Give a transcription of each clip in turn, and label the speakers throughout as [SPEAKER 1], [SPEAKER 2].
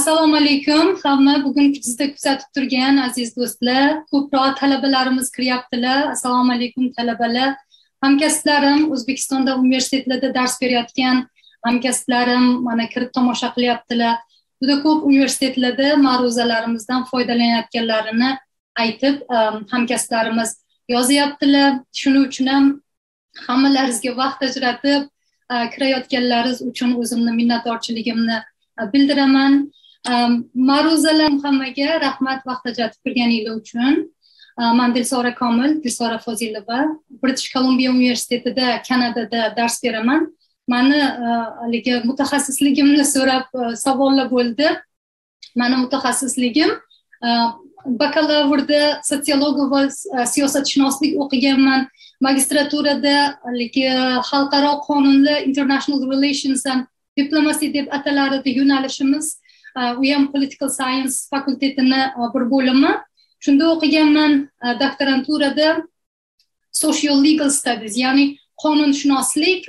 [SPEAKER 1] Assalomu alaykum hamma. Bugun bizda kuzatib turgan aziz do'stlar, ko'proq talabalarimiz kiryaptilar. Assalomu alaykum talabalar. Hamkasblarim, O'zbekistonda universitetlarda dars berayotgan hamkasblarim mana kirib tomosha qilyaptilar. Juda ko'p universitetlarda ma'ruzalarimizdan foydalanayotganlarini aytib, hamkasblarimiz yozyaptilar. Shuning uchun ham hammalaringizga vaqt ajratib kirayotganlaringiz uchun o'zimni minnatdorchiligimni bildiraman. Ma'ruzalar hammaga rahmat, vaqt ajratib kirganingiz uchun. Men Dilsora Komil, Dilsora Fozilova, British Columbia Universitetida, Kanadada dars beraman. Meni haligi mutaxassisligimni so'rab savollar bo'ldi. Meni mutaxassisligim bakalavrda sotsiologiya va siyosatshunoslik o'qiganman. Magistraturada haligi xalqaro qonunlar, international relations and diplomacy deb ataladi yo'nalishimiz. U ham political science fakultetini bir bo'limi. Shunda o'qiganman. Doktoranturada social legal studies, ya'ni qonunshunoslik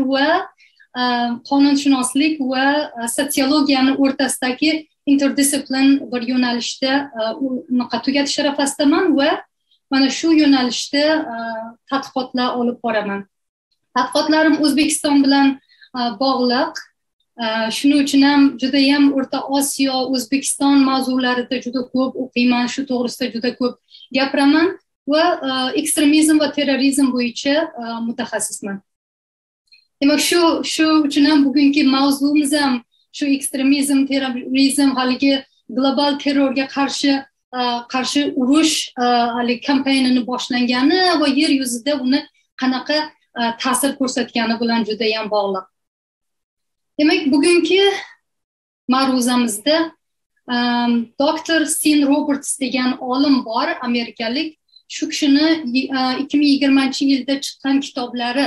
[SPEAKER 1] va sotsiologiyani o'rtasidagi interdisciplin bir yo'nalishda tugatish arafasidaman va mana shu yo'nalishda tadqiqotlar olib boraman. Tadqiqotlarim O'zbekiston bilan bog'liq. Shuning uchun ham juda ham O'rta Osiyo, O'zbekiston mavzularida juda ko'p o'qiyman, shu to'g'risida juda ko'p gapiraman va ekstremizm va terrorizm bo'yicha mutaxassisman. Demak, shu uchun ham bugungi mavzumiz ham shu ekstremizm, terrorizm, haligi global terrorga qarshi urush haligi kampaniyani boshlangani va yer yuzida uni qanaqa ta'sir ko'rsatgani bilan juda ham bog'liq. Demak, bugungi ma'ruzamizda Dr. Sean Roberts degan olim bor, amerikalik. Shu kishini 2020-yilda chiqqan kitoblari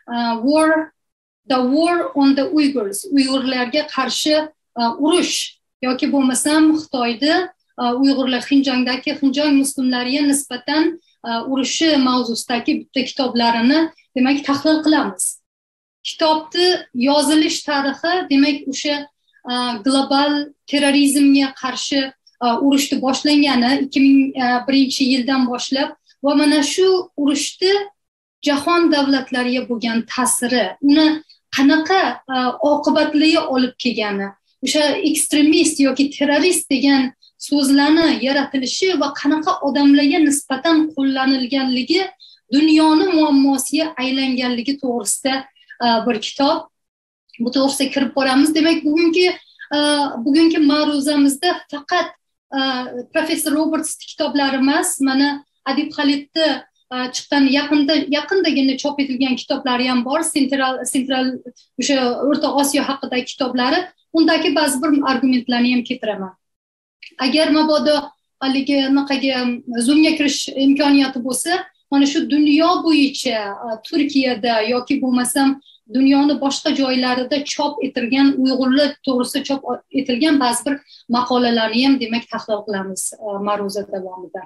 [SPEAKER 1] The War on the Uyghurs, Uyg'urlarga qarshi urush yoki bo'lmasam Xitoyda Uyg'urlar Xinjong muslimlariga nisbatan urushi mavzusidagi bitta kitoblarini demak tahlil qilamiz. Kitobni yozilish tarixi demak o'sha global terrorizmga qarshi urushni boshlangani 2001-yildan boshlab va mana shu urushni jahon davlatlariga bo'lgan ta'siri, uni qanaqa oqibatlarga olib kelgani, o'sha ekstremist yoki terrorist degan so'zlarni yaratilishi va qanaqa odamlarga nisbatan qo'llanilganligi dunyoni muammosiga aylanganligi to'g'risida bir kitob. Bu to'g'risida kirib boramiz. Demak, bugungi ma'ruzamizda faqat professor Roberts kitoblari emas, mana Adib Xalidda chiqqan yaqindagina chop etilgan kitoblari ham bor. Central o'sha O'rta Osiyo haqidagi kitoblari. Undagi ba'zi bir argumentlarni ham keltiraman. Agar mabodo haligi naqaga zoomga kirish imkoniyati bo'lsa, mana shu dunyo bo'yicha Turkiyada yoki bo'lmasam dunyoni boshqa joylarida chop etilgan Uyg'urlar to'g'risida chop etilgan ba'zi bir maqolalarni ham demak tahlil qilamiz ma'ruza davomida.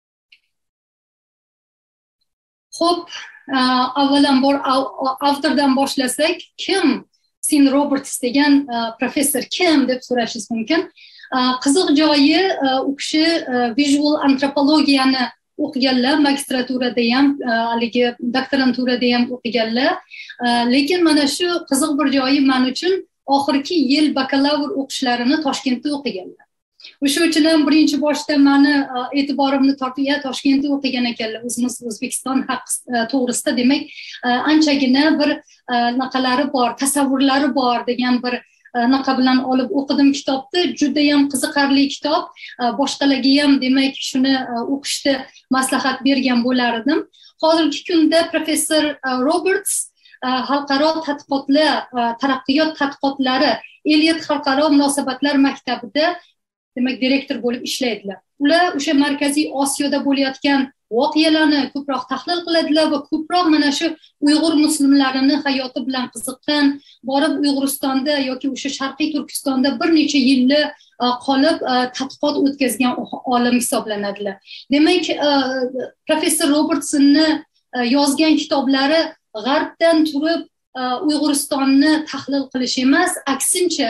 [SPEAKER 1] Xo'p, avvalambor avtordan boshlasak, kim Sean Roberts degan professor kim deb so'rashingiz mumkin. Qiziq joyi, u kishi visual antropologiyani o'qiganlar, magistraturada ham, haligi doktoranturada ham o'qiganlar. Lekin mana shu qiziq bir joyi men uchun oxirgi yil bakalavr o'qishlarini Toshkentda o'qiganlar. O'sha uchun ham birinchi boshda meni e'tiborimni tortib, Toshkentda o'qigan ekanlar, o'zimiz O'zbekiston to'g'risida demak anchagina bir naqalari bor, tasavvurlari bor degan bir naqa bilan olib o'qidim kitobni. Juda ham qiziqarli kitob. Boshqalarga ham demak shuni o'qishni maslahat bergan bo'lar edim. Hozirgi kunda professor Roberts xalqaro tadqiqotlar, taraqqiyot tadqiqotlari Elliot xalqaro munosabatlar maktabida demak direktor bo'lib ishlaydilar. Ular o'sha Markaziy Osiyoda bo'layotgan voqealarni ko'proq tahlil qiladilar va ko'proq mana shu Uyg'ur muslimlarini hayoti bilan qiziqqan, borib Uyg'uristonda yoki o'sha Sharqiy Turkistonda bir necha yillar qolib tadqiqot o'tkazgan olim hisoblanadilar. Demak, professor Robertsonni yozgan kitoblari g'arbdan turib Uyg'uristonni tahlil qilish emas, aksincha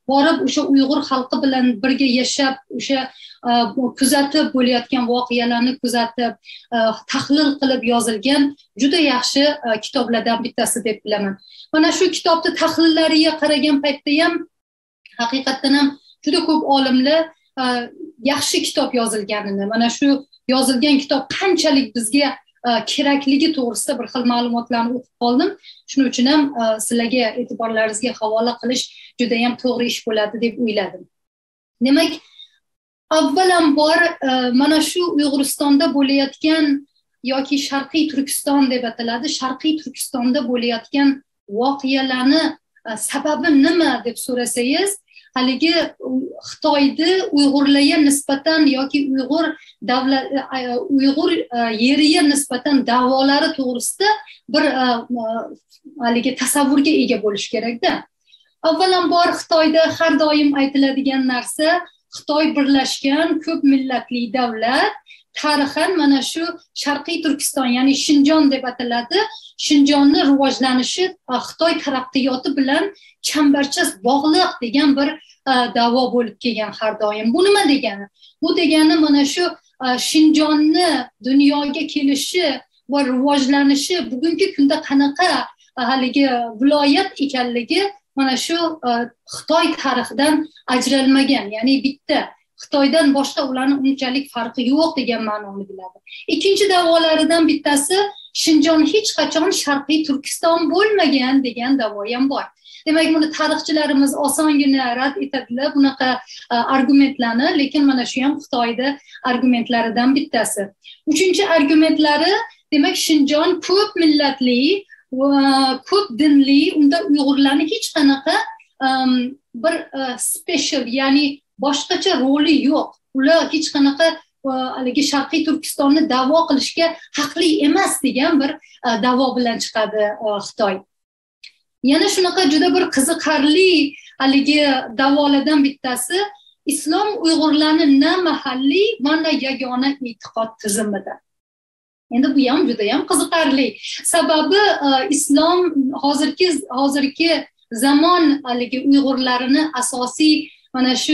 [SPEAKER 1] borib o'sha Uyg'ur xalqi bilan birga yashab, o'sha kuzatib bo'layotgan voqealarni kuzatib, tahlil qilib yozilgan juda yaxshi kitoblardan bittasi deb bilaman. Mana shu kitobni tahlillariga qaragan paytda ham haqiqatdan ham juda ko'p olimlar yaxshi kitob yozilganini, mana shu yozilgan kitob qanchalik bizga kerakligi to'g'risida bir xil ma'lumotlarni o'qib qoldim. Shuning uchun ham sizlarga e'tiborlaringizga havola qilish juda ham to'g'ri ish bo'ladi deb o'yladim. Demak, avvalambor mana shu Uyg'uristonda bo'layotgan yoki Sharqiy Turkiston deb ataladi, Sharqiy Turkistonda bo'layotgan voqealarni sababi nima deb so'rasangiz, haligi Xitoyda Uyg'urlarga nisbatan yoki Uyg'ur yeriga nisbatan da'volari to'g'risida bir haligi tasavvurga ega bo'lish kerak-da. Avvalambor Xitoyda har doim aytiladigan narsa, Xitoy birlashgan ko'p millatli davlat, tarixan mana shu Sharqiy Turkiston, ya'ni Shinjon deb ataladi, Shinjonni rivojlanishi Xitoy taraqqiyoti bilan chambarchas bog'liq degan bir da'vo bo'lib kelgan har doim. Bu nima degani? Bu degani mana shu Shinjonni dunyoga kelishi va rivojlanishi bugungi kunda qanaqa haligi viloyat ekanligi mana shu Xitoy tarixidan ajralmagan, ya'ni bitta Xitoydan boshqa ularning unchalik farqi yo'q degan ma'noni biladi. Ikkinchi da'volaridan bittasi Shinjon hech qachon Sharqiy Turkiston bo'lmagan degan da'vo ham bor. Demak, buni tarixchilarimiz osongina rad etadilar bunaqa argumentlarni, lekin mana shu ham Xitoyda argumentlaridan bittasi. Uchinchi argumentlari, demak, Shinjon ko'p millatli va ko'p dinli, unda Uyg'urlarning hech qanaqa bir special, ya'ni boshqacha roli yo'q. Ular hech qanaqa haligi Sharqiy Turkistonni da'vo qilishga haqli emas degan bir da'vo bilan chiqadi Xitoy. Yana shunaqa juda bir qiziqarli haligi da'volardan bittasi, islom Uyg'urlarning na mahalliy va na yagona e'tiqod tizimida. Endi bu ham juda ham qiziqarli. Sababi islom hozirgi zamon haligi Uyg'urlarini asosiy mana shu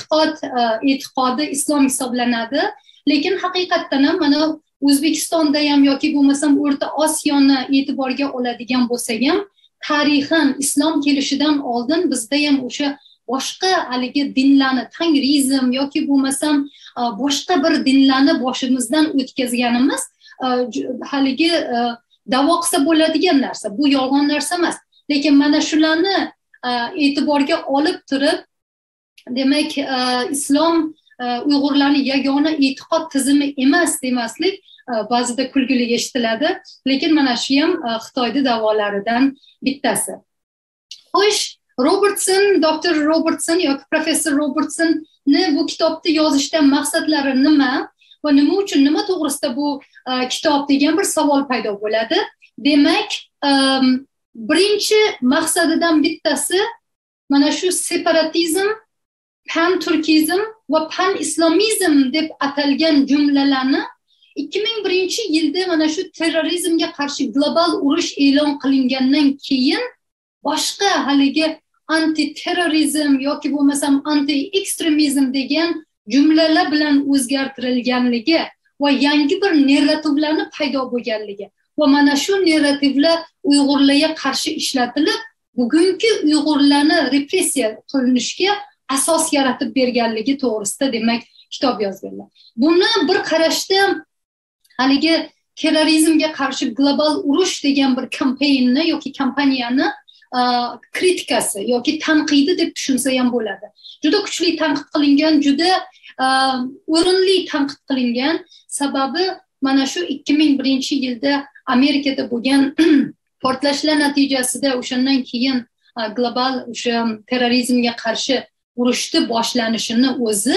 [SPEAKER 1] e'tiqodi islom hisoblanadi, lekin haqiqatdan ham mana O'zbekistonda ham yoki bo'lmasam O'rta Osiyoni e'tiborga oladigan bo'lsak ham, tarixan islom kelishidan oldin bizda ham o'sha boshqa haligi dinlarni, tangrizm yoki bo'lmasam boshqa bir dinlarni boshimizdan o'tkazganimiz haligi da'vo qilsa bo'ladigan narsa. Bu yolg'on narsa emas. Lekin mana shularni e'tiborga olib turib, demak, islom Uyg'urlarning yagona e'tiqod tizimi emas demaslik ba'zida kulgili eshitiladi, lekin mana shu ham Xitoyda da'volaridan bittasi. Xo'sh, Dr. Robertson yoki professor Robertsonni bu kitobni yozishdan maqsadlari nima va nima uchun, nima to'g'risida bu kitob degan bir savol paydo bo'ladi. Demak, birinchi maqsadidan bittasi mana shu separatizm, pan-turkizm va pan-islomizm deb atalgan jumlalarni 2001-yilda mana shu terrorizmga qarshi global urush e'lon qilingandan keyin boshqa haligi anti-terrorizm yoki bo'lmasam anti-ekstremizm degan jumlalar bilan o'zgartirilganligi va yangi bir narrativlarni paydo bo'lganligi va mana shu narrativlar Uyg'urlarga qarshi ishlatilib, bugungi Uyg'urlarni repressiya qilinishga asos yaratib berganligi to'g'risida demak kitob yozganlar. Buni bir qarashda haligi terrorizmga qarshi global urush degan bir kampaniyani yoki kampaniyani kritikasi yoki tanqidi deb tushunsa ham bo'ladi. Juda kuchli tanqid qilingan, juda o'rinli tanqid qilingan. Sababi mana shu 2001-yilda Amerikada bo'lgan portlashlar natijasida o'shandan keyin global o'sha terrorizmga qarshi urushni boshlanishini o'zi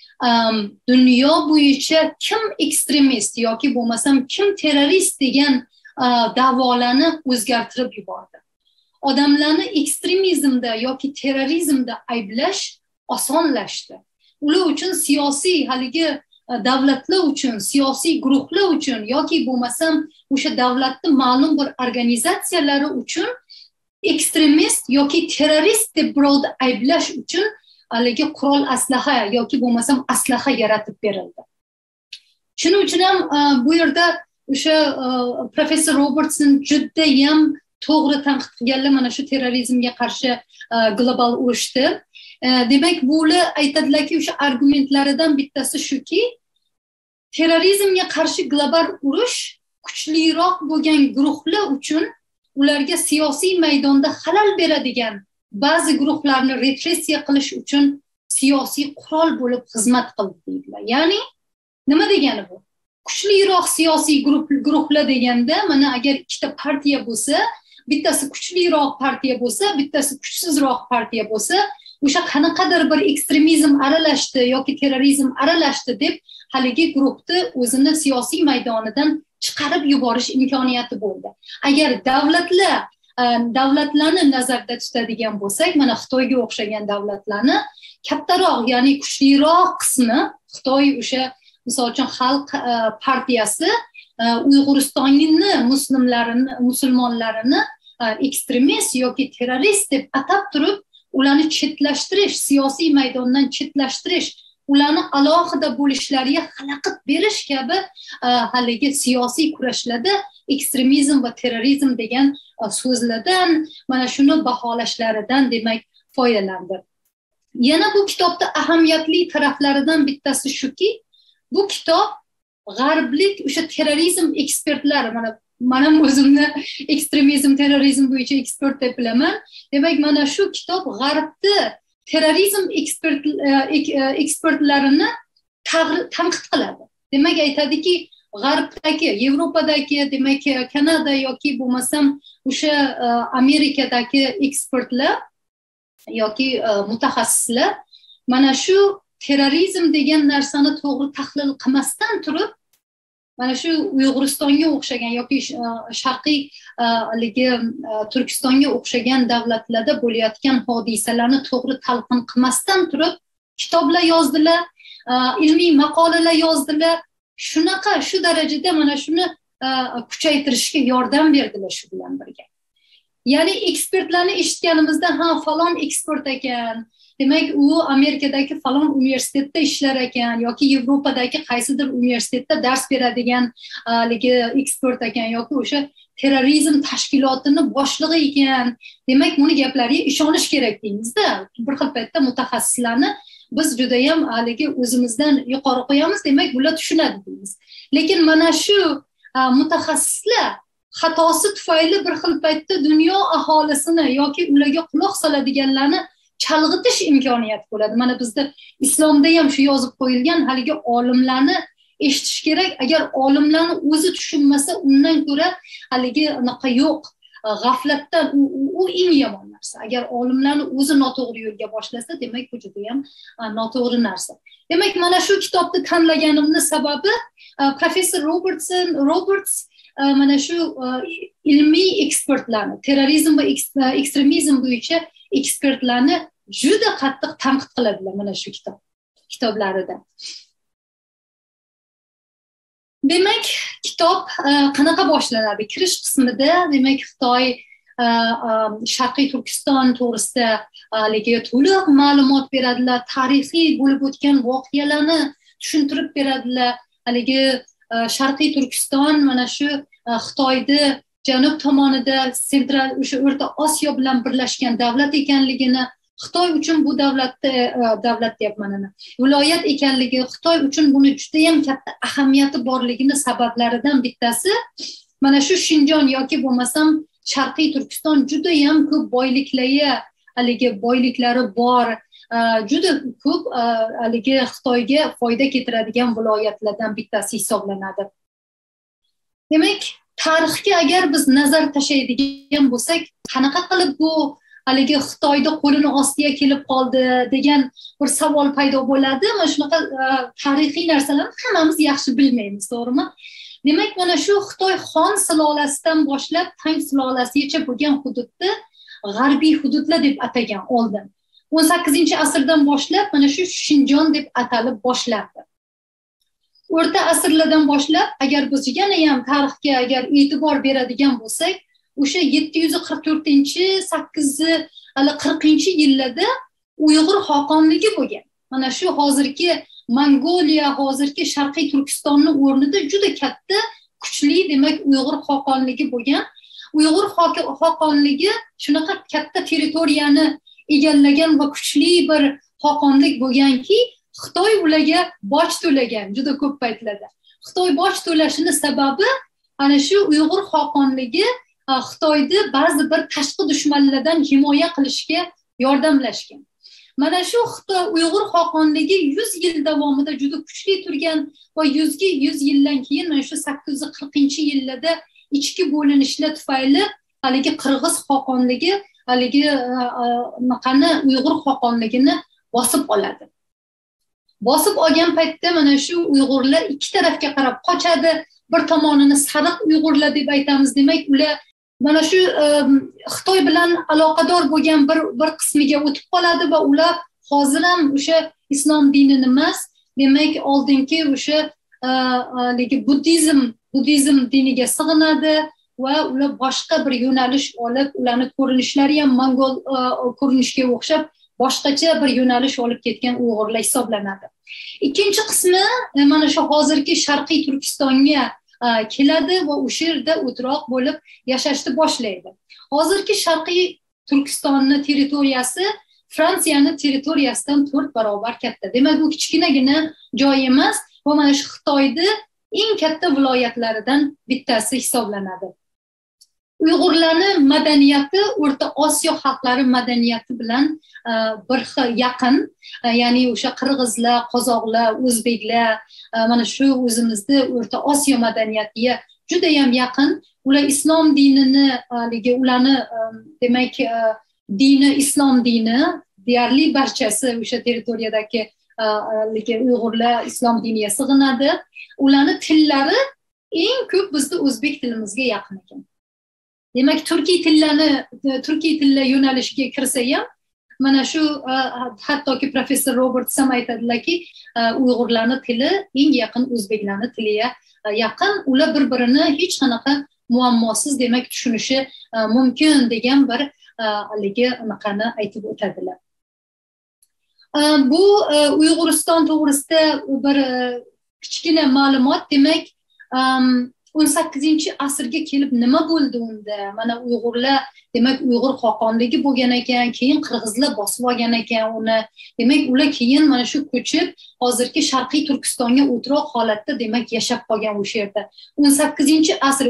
[SPEAKER 1] dunyo bo'yicha kim ekstremist yoki bo'lmasam kim terrorist degan da'volarni o'zgartirib yubordi. Odamlarni ekstremizmda yoki terrorizmda ayblash osonlashdi. Ular uchun siyosiy haligi davlatlar uchun, siyosiy guruhlar uchun yoki bo'lmasam o'sha davlatning ma'lum bir organizatsiyalari uchun ekstremist yoki terrorist deb birovni ayblash uchun haligi qurol aslaha yoki bo'lmasam aslaha yaratib berildi. Shuning uchun ham bu yerda o'sha professor Robertson judayam to'g'ri tanqid qilganlar mana shu terrorizmga qarshi global urushdi. Demak, bular aytadilarki, o'sha argumentlaridan bittasi shuki, terrorizmga qarshi global urush kuchliroq bo'lgan guruhlar uchun ularga siyosiy maydonda xalal beradigan ba'zi guruhlarni repressiya qilish uchun siyosiy qurol bo'lib xizmat qildi deydilar. Ya'ni nima degani bu? Kuchliroq siyosiy guruhlar deganda, mana agar ikkita partiya bo'lsa, bittasi kuchliroq partiya bo'lsa, bittasi kuchsizroq partiya bo'lsa, o'sha qanaqadir bir ekstremizm aralashdi yoki terrorizm aralashdi deb haligi guruhni o'zini siyosiy maydonidan chiqarib yuborish imkoniyati bo'ldi. Agar davlatlarni nazarda tutadigan bo'lsak, mana Xitoyga o'xshagan davlatlarni kattaroq, ya'ni kuchliroq qismi Xitoy o'sha misol uchun Xalq partiyasi Uyg'uristonning musulmonlarini ekstremist yoki terrorist deb atab turib, ularni chetlashtirish, siyosiy maydondan chetlashtirish, ularni alohida bo'lishlariga xalaqit berish kabi haligi siyosiy kurashlarda ekstremizm va terrorizm degan so'zlardan, mana shuni baholashlaridan demak foydalandi. Yana bu kitobda ahamiyatli taraflaridan bittasi shuki, bu kitob g'arblik o'sha terrorizm ekspertlari, mana o'zimni ekstremizm, terrorizm bo'yicha ekspert deb bilaman. Demak, mana shu kitob g'arbni terrorizm ekspertlarini tanqid qiladi. Demak, aytadiki, g'arbdagi, Yevropadagi, demak, Kanada yoki bo'lmasam o'sha Amerikadagi ekspertlar yoki mutaxassislar mana shu terrorizm degan narsani to'g'ri tahlil qilmasdan turib, mana shu Uyg'uristonga o'xshagan yoki sharqiy Turkistonga o'xshagan davlatlarda bo'layotgan hodisalarni to'g'ri talqin qilmasdan turib, kitoblar yozdilar, ilmiy maqolalar yozdilar. Shu darajada mana shuni kuchaytirishga yordam berdilar shu bilan birga. Ya'ni ekspertlarni eshitganimizda, ha, falon ekspert ekan, demak, u Amerikadagi falon universitetda ishlar ekan yoki Yevropadagi qaysidir universitetda dars beradigan ekspert ekan yoki o'sha terrorizm tashkilotini boshlig'i ekan. Demak, buni gaplariga ishonish kerak deymizda. Bir xil paytda mutaxassislarni biz juda ham o'zimizdan yuqori qo'yamiz, demak, bular tushunadi deymiz. Lekin mana shu mutaxassislar xatosi tufayli bir xil paytda dunyo aholisini yoki ularga quloq soladiganlarni chalg'itish imkoniyati bo'ladi. Mana bizda islomda ham shu yozib qo'yilgan, haligi olimlarni eshitish kerak. Agar olimlarni o'zi tushunmasa, undan ko'ra haligi anaqa yo'q, g'aflatdan u eng yomon narsa. Agar olimlarni o'zi noto'g'ri yo'lga boshlasa, demak, bu juda ham noto'g'ri narsa. Demak, mana shu kitobni tanlaganimning sababi professor Roberts mana shu ilmiy ekspertlarni, terrorizm va ekstremizm bo'yicha ekspertlarni juda qattiq tanqid qiladilar mana shu kitoblarida. Demak, kitob qanaqa boshlanadi? Kirish qismida, demak, Xitoy Sharqiy Turkiston to'g'risida to'liq ma'lumot beradilar, tarixiy bo'lib o'tgan voqealarni tushuntirib beradilar. Sharqiy Turkiston mana shu Xitoyni janub tomonida sentral o'sha O'rta Osiyo bilan birlashgan davlat ekanligini, Xitoy uchun bu davlat deyapman, viloyat ekanligi, Xitoy uchun buni juda ham katta ahamiyati borligini sabablaridan bittasi mana shu Shinjon yoki bo'lmasam Sharqiy Turkiston juda ham ko'p boyliklari bor, juda ko'p Xitoyga foyda keltiradigan viloyatlardan bittasi hisoblanadi. Demak, tarixga agar biz nazar tashlaydigan bo'lsak, qanaqa qilib bu Xitoyda qo'lini ostiga kelib qoldi degan bir savol paydo bo'ladi. Mana shunaqa tarixiy narsalarni hammamiz yaxshi bilmaymiz, to'g'rimi? Demak, mana shu Xitoy xon silolasidan boshlab Tang silolasigacha bo'lgan hududni g'arbiy hududlar deb atagan oldin. 18-asrdan boshlab mana shu Shinjon deb atalib boshlandi. O'rta asrlardan boshlab, agar biz yana ham tarixga agar e'tibor beradigan bo'lsak, o'sha 744-840-yillarda Uyg'ur xoqonligi bo'lgan. Mana shu hozirgi Mongoliya, hozirgi Sharqiy Turkistonning o'rnida juda katta, kuchli demak Uyg'ur xoqonligi bo'lgan. Uyg'ur xoqonligi shunaqa katta territoriyani egallagan va kuchli bir xoqonlik bo'lganki, Xitoy ularga boj to'lagan juda ko'p paytlarda. Xitoy boj to'lashining sababi ana shu Uyg'ur xoqonligi Xitoyni ba'zi bir tashqi dushmanlardan himoya qilishga yordamlashgan. Mana shu Xitoy Uyg'ur xoqonligi 100 yil davomida juda kuchli turgan va 100 yildan keyin mana shu 840-yillarda ichki bo'linishlar tufayli haligi Qirg'iz xoqonligi haligi Uyg'ur xoqonligini bosib oladi. Bosib olgan paytda mana shu Uyg'urlar ikki tarafga qarab qochadi. Bir tomonini sariq Uyg'urlar deb aytamiz. Demak, ular mana shu Xitoy bilan aloqador bo'lgan bir qismiga o'tib qoladi va ular hozir ham o'sha islom dinini emas, demak, oldingi o'sha buddizm diniga sig'inadi va ular boshqa bir yo'nalish olib, ularning ko'rinishlari ham mongol ko'rinishga o'xshab boshqacha bir yo'nalish olib ketgan Uyg'urlar hisoblanadi. Ikkinchi qismi mana shu hozirgi Sharqiy Turkistonga keladi va o'sha yerda o'tiroq bo'lib yashashni boshlaydi. Hozirgi Sharqiy Turkistonning territoriyasi Fransiyaning territoriyasidan 4 barobar katta. Demak, bu kichkinagina joy emas va mana shu Xitoyning eng katta viloyatlaridan bittasi hisoblanadi. Uyg'urlarning madaniyati O'rta Osiyo xalqlari madaniyati bilan bir xil yaqin, ya'ni o'sha qirg'izlar, qozoqlar, o'zbeklar, mana shu o'zimizning O'rta Osiyo madaniyatiga juda ham yaqin. Ular islom dinini, ularni demak dini islom dini, deyarli barchasi o'sha territoriyadagi Uyg'urlar islom diniga sig'inadi. Ularning tillari eng ko'p bizning o'zbek tilimizga yaqin ekan. Demak, turkiy tilla yo'nalishiga kirsa ham, mana shu hattoki professor Robert Sam aytadilarki, Uyg'urlarning tili eng yaqin o'zbeklarning tiliga yaqin. Ular bir-birini hech qanaqa muammosiz demak tushunishi mumkin degan bir anaqani aytib o'tadilar. Bu Uyg'uriston to'g'risida bir kichkina ma'lumot. Demak, 18-asrga kelib nima bo'ldi unda? Mana Uyg'urlar, demak, Uyg'ur xoqonligi bo'lgan ekan, keyin qirg'izlar bosib olgan ekan uni. Demak, ular keyin mana shu ko'chib hozirgi Sharqiy Turkistonga o'tiroq holatda demak yashab qolgan o'sha yerda. 18-asr,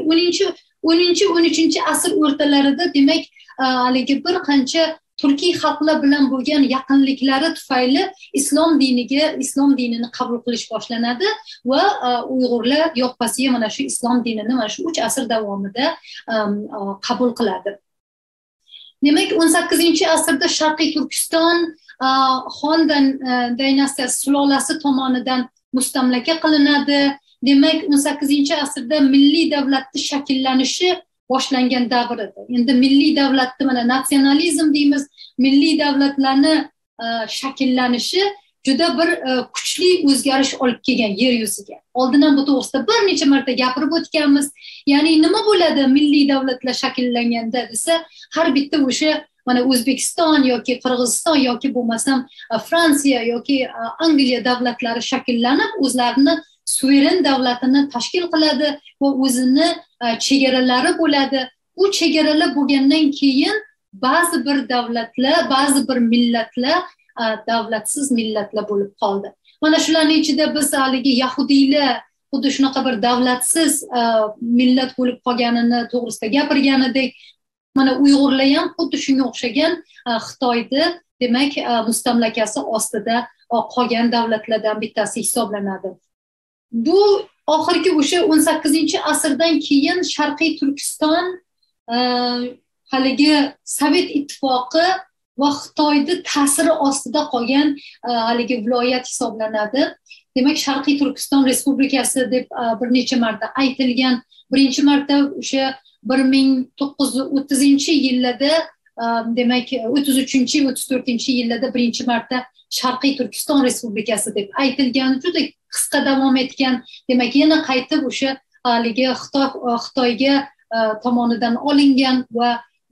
[SPEAKER 1] 10-13-asr o'rtalarida demak, haligi bir qancha turkiy xalqlar bilan bo'lgan yaqinliklari tufayli islom dinini qabul qilish boshlanadi va Uyg'urlar yoppasiga mana shu islom dinini mana shu 3 asr davomida qabul qiladi. Demak, 18-asrda Sharqiy Turkiston Xon dinastiyasi sulolasi tomonidan mustamlaka qilinadi. Demak, 18-asrda milliy davlatning shakllanishi boshlangan davr edi. Endi milliy davlatni mana natsionalizm deymiz, milliy davlatlarni shakllanishi juda bir kuchli o'zgarish olib kelgan yer yuziga. Oldin ham bu to'g'risida bir necha marta gapirib o'tganmiz. Ya'ni nima bo'ladi milliy davlatlar shakllanganda desa, har bitta o'sha mana O'zbekiston yoki Qirg'iziston yoki bo'lmasam Fransiya yoki Angliya davlatlari shakllanib, o'zlarini suveren davlatini tashkil qiladi va o'zini chegaralari bo'ladi. Bu chegaralar bo'lgandan keyin ba'zi bir davlatlar, ba'zi bir millatlar davlatsiz millatlar bo'lib qoldi. Mana shularning ichida biz haligi yahudiylar xuddi shunaqa bir davlatsiz millat bo'lib qolganini to'g'risida gapirgan edik. Mana Uyg'urlar ham xuddi shunga o'xshagan Xitoyni demak mustamlakasi ostida qolgan davlatlardan bittasi hisoblanadi. Bu oxirgi o'sha 18-asrdan keyin Sharqiy Turkiston haligi Sovet ittifoqi va Xitoyning ta'siri ostida qolgan haligi viloyat hisoblanadi. Demak, Sharqiy Turkiston Respublikasi deb bir necha marta aytilgan. Birinchi marta o'sha 1930-yillarda, demak 33-34-yillarda birinchi marta Sharqiy Turkiston Respublikasi deb aytilgan. Juda qisqa davom etgan. Demak, yana qaytib o'sha haligi Xitoyga tomonidan olingan va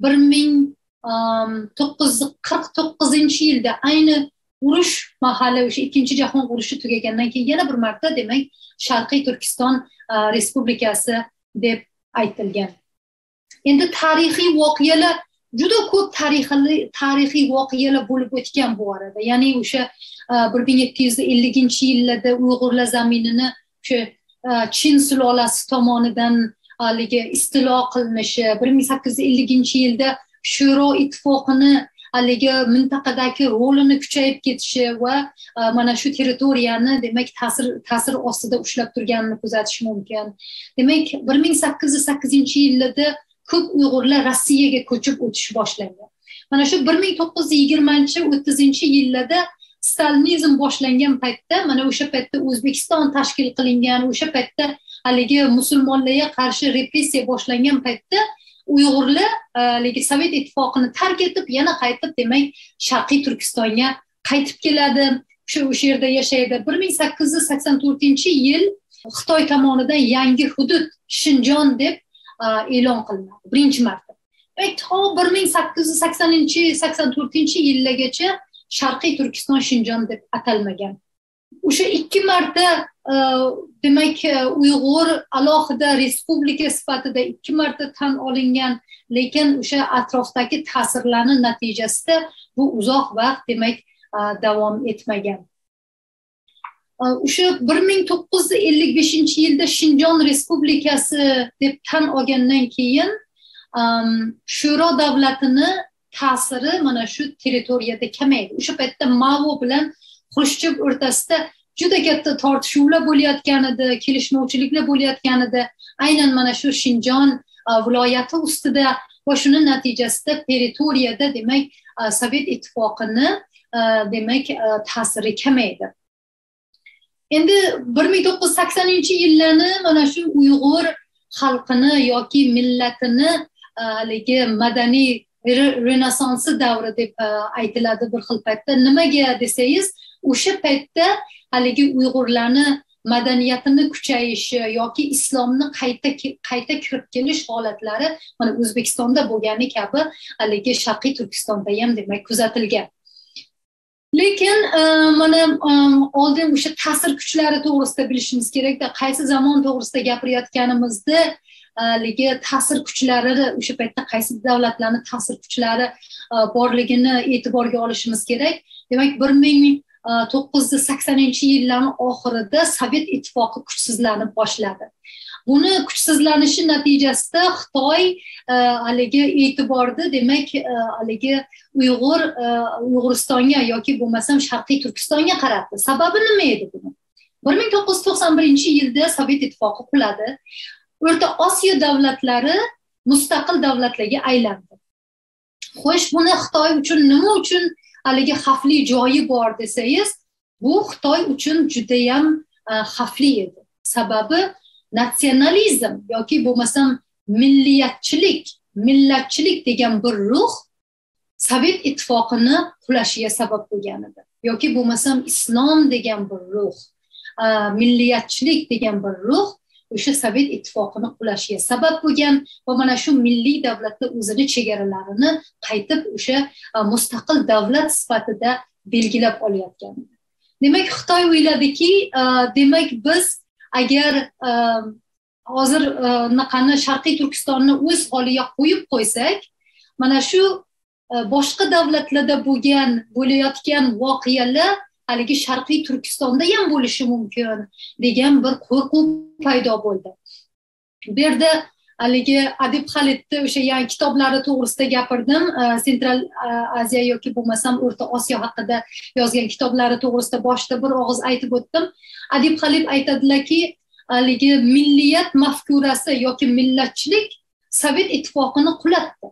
[SPEAKER 1] 1949-yilda ayni urush mahali o'sha Ikkinchi jahon urushi tugagandan keyin yana bir marta demak Sharqiy Turkiston Respublikasi deb aytilgan. Endi tarixiy voqealar juda ko'p tarixiy voqealar bo'lib o'tgan bu orada. Ya'ni o'sha 1750-yillarda Uyg'urlar zaminini o'sha Chin sulolasi tomonidan istilo qilinishi, 1850-yilda Shuro ittifoqini haligi mintaqadagi rolini kuchayib ketishi va mana shu territoriyani demak ta'sir ostida ushlab turganini kuzatish mumkin. Demak 1808-yillarda ko'p Uyg'urlar Rossiyaga ko'chib o'tish boshlangan. Mana shu 1920-30-yillarda Stalinizm boshlangan paytda, mana o'sha paytda O'zbekiston tashkil qilingan, o'sha paytda haligi musulmonlarga qarshi repressiya boshlangan paytda Uyg'urlar Sovet ittifoqini tark etib, yana qaytib demak Sharqiy Turkistonga qaytib keladi. O'sha yerda yashaydi. 1884-yil Xitoy tomonidan yangi hudud Shinjon deb e'lon qilinadi. Birinchi marta. Demak, to 1884-yillargacha Sharqiy Turkiston Shinjon deb atalmagan. O'sha ikki marta demak Uyg'ur alohida respublika sifatida ikki marta tan olingan, lekin o'sha atrofdagi ta'sirlarning natijasida bu uzoq vaqt demak davom etmagan. O'sha 1955-yilda Shinjon Respublikasi deb tan olgandan keyin Shuro davlatini ta'siri mana shu territoriyada kamaydi. O'sha paytda Mao bilan Xrushchev o'rtasida juda katta tortishuvlar bo'layotgan edi, kelishmovchiliklar bo'layotgan edi. Aynan mana shu Shinjon viloyati ustida va shuning natijasida territoriyada demak Sovet ittifoqini demak ta'siri kamaydi. Endi 1980-yillarni mana shu Uyg'ur xalqini yoki millatini haligi madaniy renessansi davri deb aytiladi bir xil paytda. Nimaga desangiz, o'sha paytda haligi Uyg'urlarni madaniyatini kuchayishi yoki islomni qayta kirib kelish holatlari mana O'zbekistonda bo'lgani kabi haligi Sharqiy Turkistonda ham demak kuzatilgan. Lekin mana oldin o'sha ta'sir kuchlari to'g'risida bilishimiz kerak-da, qaysi zamon to'g'risida gapirayotganimizda haligi ta'sir kuchlari o'sha paytda qaysi davlatlarning ta'sir kuchlari borligini e'tiborga olishimiz kerak. Demak 1980-yillarning oxirida Sovet ittifoqi kuchsizlanib boshladi. Buni kuchsizlanishi natijasida Xitoy haligi e'tiborni demak haligi Uyg'uristonga yoki bo'lmasam Sharqiy Turkistonga qaratdi. Sababi nima edi buni? 1991-yilda Sovet ittifoqi quladi. O'rta Osiyo davlatlari mustaqil davlatlarga aylandi. Xo'sh, buni Xitoy uchun nima uchun haligi xavfli joyi bor desangiz, bu Xitoy uchun juda ham xavfli edi. Sababi natsionalizm yoki bo'lmasam millatchilik degan bir ruh Sovet ittifoqini qulashiga sabab bo'lgan edi. Yoki bo'lmasam islom degan bir ruh, milliyatchilik degan bir ruh o'sha Sovet ittifoqini qulashiga sabab bo'lgan va mana shu milliy davlatlar o'zini chegaralarini qaytib o'sha mustaqil davlat sifatida belgilab olayotgan. Demak, Xitoy o'yladiki, demak biz agar hozir naqani Sharqiy Turkistonni o'z holiga qo'yib qo'ysak, mana shu boshqa davlatlarda bo'layotgan voqealar haligi Sharqiy Turkistonda ham bo'lishi mumkin degan bir qo'rquv paydo bo'ldi. Bu yerda haligi Adib Xalidni o'sha yangi kitoblari to'g'risida gapirdim. Sentral Aziya yoki bo'lmasam O'rta Osiyo haqida yozgan kitoblari to'g'risida boshida bir og'iz aytib o'tdim. Adib Xalid aytadilarki, haligi milliyat mafkurasi yoki millatchilik Sovet ittifoqini qulatdi.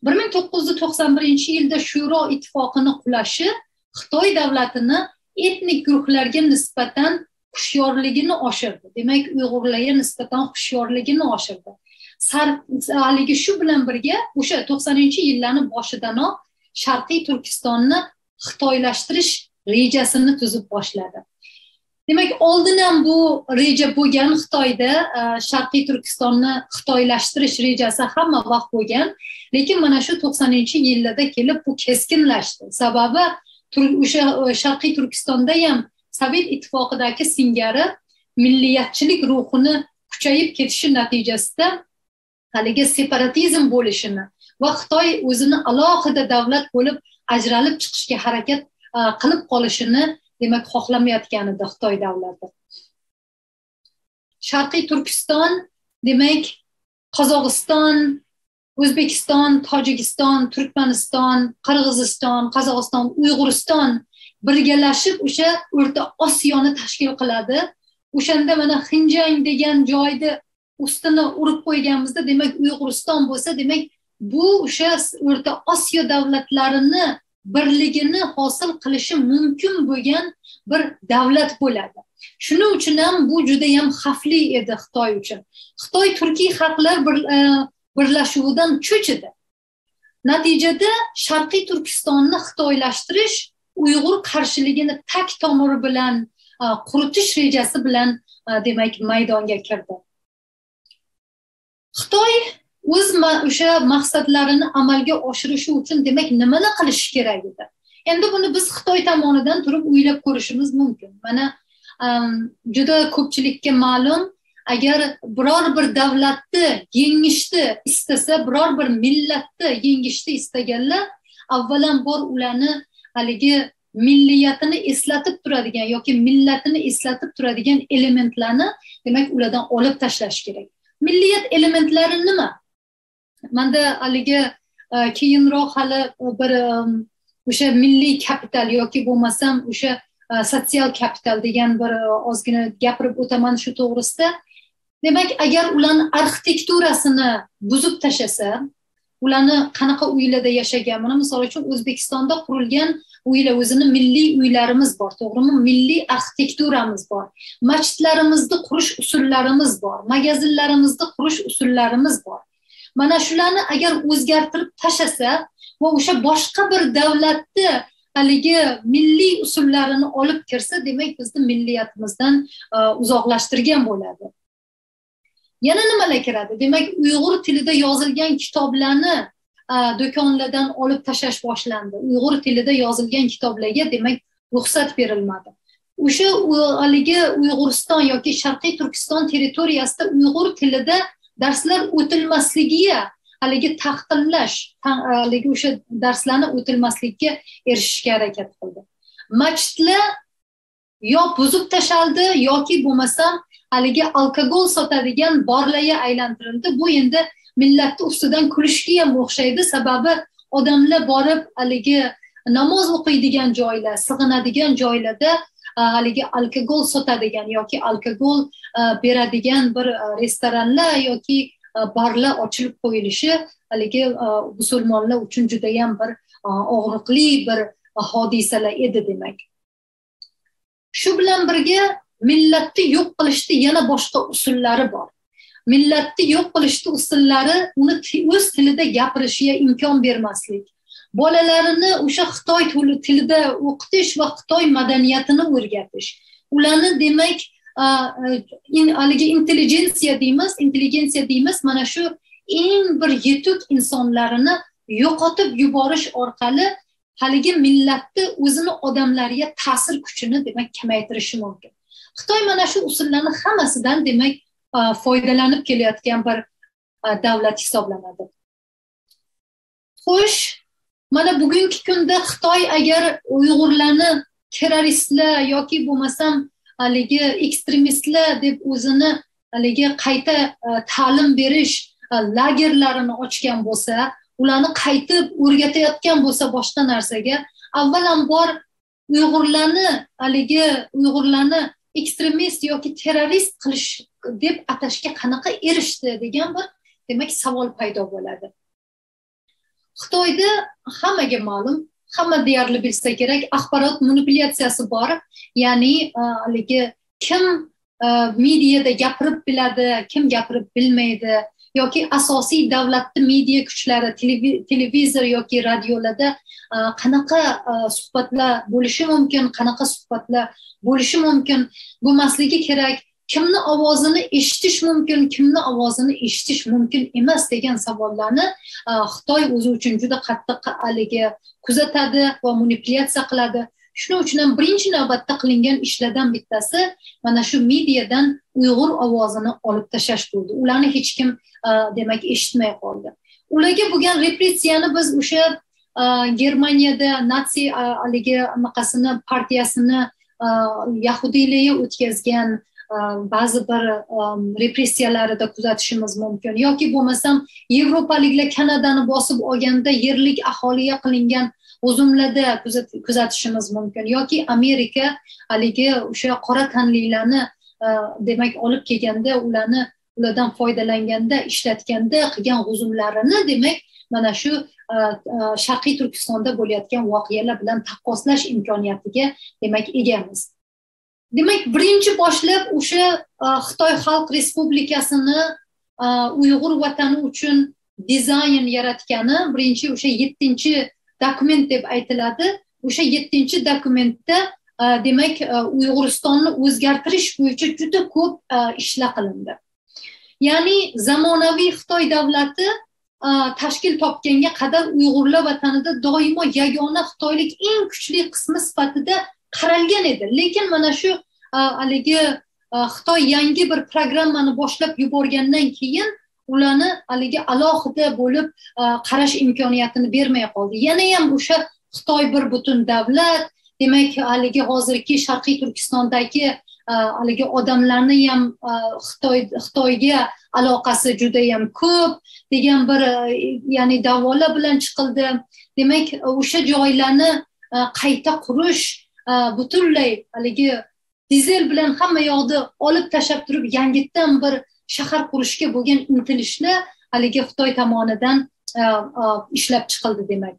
[SPEAKER 1] 1991-yilda Shuro ittifoqini qulashi Xitoy davlatini etnik guruhlarga nisbatan hushyorligini oshirdi. Demak, Uyg'urlarga nisbatan hushyorligini oshirdi. Haligi shu bilan birga o'sha 90-yillarning boshidanoq Sharqiy Turkistonni xitoylashtirish rejasini tuzib boshladi. Demak, oldin ham bu reja bo'lgan Xitoyda, Sharqiy Turkistonni xitoylashtirish rejasi hamma vaqt bo'lgan, lekin mana shu 90-yillarda kelib bu keskinlashdi. Sababi o'sha Sharqiy Turkistonda ham Sovet ittifoqidagi singari milliyatchilik ruhini kuchayib ketishi natijasida haligi separatizm bo'lishini va Xitoy o'zini alohida davlat bo'lib ajralib chiqishga harakat qilib qolishini demak xohlamayotgan edi Xitoy davlati. Sharqiy Turkiston demak Qozog'iston, O'zbekiston, Tojikiston, Turkmaniston, Qirg'iziston, Qozog'iston, Uyg'uriston birgalashib o'sha O'rta Osiyoni tashkil qiladi. O'shanda mana Xinjiang degan joyda ustini urib qo'yganimizda, demak Uyg'uriston bo'lsa, demak bu o'sha O'rta Osiyo davlatlarini birligini hosil qilishi mumkin bo'lgan bir davlat bo'ladi. Shuning uchun ham bu juda ham xavfli edi Xitoy uchun. Xitoy Turkiy xalqlar birlashuvidan cho'chidi. Natijada Sharqiy Turkistonni xitoylashtirish Uyg'ur qarshiligini tak tomiri bilan quritish rejasi bilan demak maydonga kirdi. Xitoy o'z o'sha maqsadlarini amalga oshirishi uchun demak nimalar qilish kerak edi? Endi buni biz Xitoy tomonidan turib o'ylab ko'rishimiz mumkin. Mana juda ko'pchilikka ma'lum, agar biror bir davlatni yengishni istasa, biror bir millatni yengishni istaganlar, avvalambor ularni haligi milliyatini eslatib turadigan yoki millatini eslatib turadigan elementlarni demak ulardan olib tashlash kerak. Milliyat elementlari nima? Menda haligi keyinroq hali bir o'sha milliy kapital yoki bo'lmasam o'sha sotsial kapital degan bir ozgina gapirib o'taman shu to'g'risida. Demak, agar ularning arxitekturasini buzib tashlasa, ularni qanaqa uylarda yashagan, mana misol uchun O'zbekistonda qurilgan uylar, o'zini milliy uylarimiz bor, to'g'rimi? Milliy arxitekturamiz bor. Masjidlarimizni qurish usullarimiz bor, magazinlarimizni qurish usullarimiz bor. Mana shularni agar o'zgartirib tashlasa va o'sha boshqa bir davlatni haligi milliy usullarini olib kirsa, demak bizni milliyatimizdan uzoqlashtirgan bo'ladi. Yana nimalar kiradi? Demak, Uyg'ur tilida yozilgan kitoblarni do'konlardan olib tashlash boshlandi. Uyg'ur tilida yozilgan kitoblarga demak ruxsat berilmadi. O'sha haligi Uyg'uriston yoki Sharqiy Turkiston territoriyasida Uyg'ur tilida darslar o'tilmasligiga haligi taqdirlash, haligi o'sha darslarni o'tilmasligiga erishishga harakat qildi. Masjidlar yo buzib tashaldi yoki bo'lmasam haligi alkogol sotadigan borlarga aylantirildi. Bu endi millatni ustidan kulishga ham o'xshaydi. Sababi odamlar borib haligi namoz o'qiydigan joylar, sig'inadigan joylarda haligi alkogol sotadigan yoki alkogol beradigan bir restoranlar yoki barlar ochilib qo'yilishi haligi musulmonlar uchun juda ham bir og'riqli bir hodisalar edi demak. Shu bilan birga millatni yo'q qilishda yana boshqa usullari bor. Millatni yo'q qilishda usullari uni o'z tilida gapirishiga imkon bermaslik. Bolalarini o'sha Xitoy tilida o'qitish va Xitoy madaniyatini o'rgatish. Ularni demak haligi intelligensiya deymiz, mana shu eng bir yetuk insonlarini yo'qotib yuborish orqali haligi millatni o'zini odamlariga ta'sir kuchini demak kamaytirishi mumkin. Xitoy mana shu usullarni hammasidan demak foydalanib kelayotgan bir davlat hisoblanadi. Xo'sh, mana bugungi kunda Xitoy agar Uyg'urlarni terroristlar yoki bo'lmasam haligi ekstremistlar deb o'zini haligi qayta ta'lim berish lagerlarini ochgan bo'lsa, ularni qaytib o'rgatayotgan bo'lsa boshqa narsaga, avvalambor Uyg'urlarni ekstremist yoki terrorist qilish deb atashga qanaqa erishdi degan bir demak savol paydo bo'ladi. Xitoyda hammaga ma'lum, hamma deyarli bilsa kerak, axborot manipulyatsiyasi bor. Ya'ni haligi kim mediada gapirib biladi, kim gapirib bilmaydi, yoki asosiy davlatni media kuchlari televizor yoki radiolarda qanaqa suhbatlar bo'lishi mumkin, qanaqa suhbatlar bo'lishi mumkin, bo'lmasligi kerak, kimni ovozini eshitish mumkin, kimni ovozini eshitish mumkin emas degan savollarni Xitoy o'zi uchun juda qattiq haligi kuzatadi va manipulyatsiya qiladi. Shuning uchun ham birinchi navbatda qilingan ishlardan bittasi mana shu mediadan Uyg'ur ovozini olib tashlash bo'ldi. Ularni hech kim demak eshitmay qoldi. Ularga bo'lgan repressiyani biz o'sha Germaniyada Nazi haligi anaqasini partiyasini yahudiylarga o'tkazgan ba'zi bir repressiyalarida kuzatishimiz mumkin, yoki bo'lmasam Yevropaliklar Kanadani bosib olganda yerlik aholiga qilingan hujumlarda kuzatishimiz mumkin, yoki Amerika haligi o'sha qora tanlilarni demak olib kelganda ulardan foydalanganda ishlatganda qilgan hujumlarini demak mana shu Sharqiy Turkistonda bo'layotgan voqealar bilan taqqoslash imkoniyatiga demak egamiz. Demak, birinchi boshlab o'sha Xitoy Xalq Respublikasini Uyg'ur vatani uchun dizayn yaratgani birinchi o'sha 7-dokument deb aytiladi. O'sha 7-dokumentda demak Uyg'uristonni o'zgartirish bo'yicha juda ko'p ishlar qilindi. Ya'ni zamonaviy Xitoy davlati tashkil topganga qadar Uyg'urlar vatanida doimo yagona Xitoylik eng kuchli qismi sifatida qaralgan edi. Lekin mana shu haligi Xitoy yangi bir programmani boshlab yuborgandan keyin ularni haligi alohida bo'lib qarash imkoniyatini bermay qoldi. Yana ham o'sha Xitoy bir butun davlat, demak haligi hozirgi Sharqiy Turkistondagi haligi odamlarni ham Xitoyga aloqasi juda ham ko'p degan bir ya'ni da'volar bilan chiqildi. Demak o'sha joylarni qayta qurish butunlay haligi dizel bilan hamma yoqni olib tashlab turib yangitdan bir shahar qurishga bo'lgan intilishlar haligi Xitoy tomonidan ishlab chiqildi demak.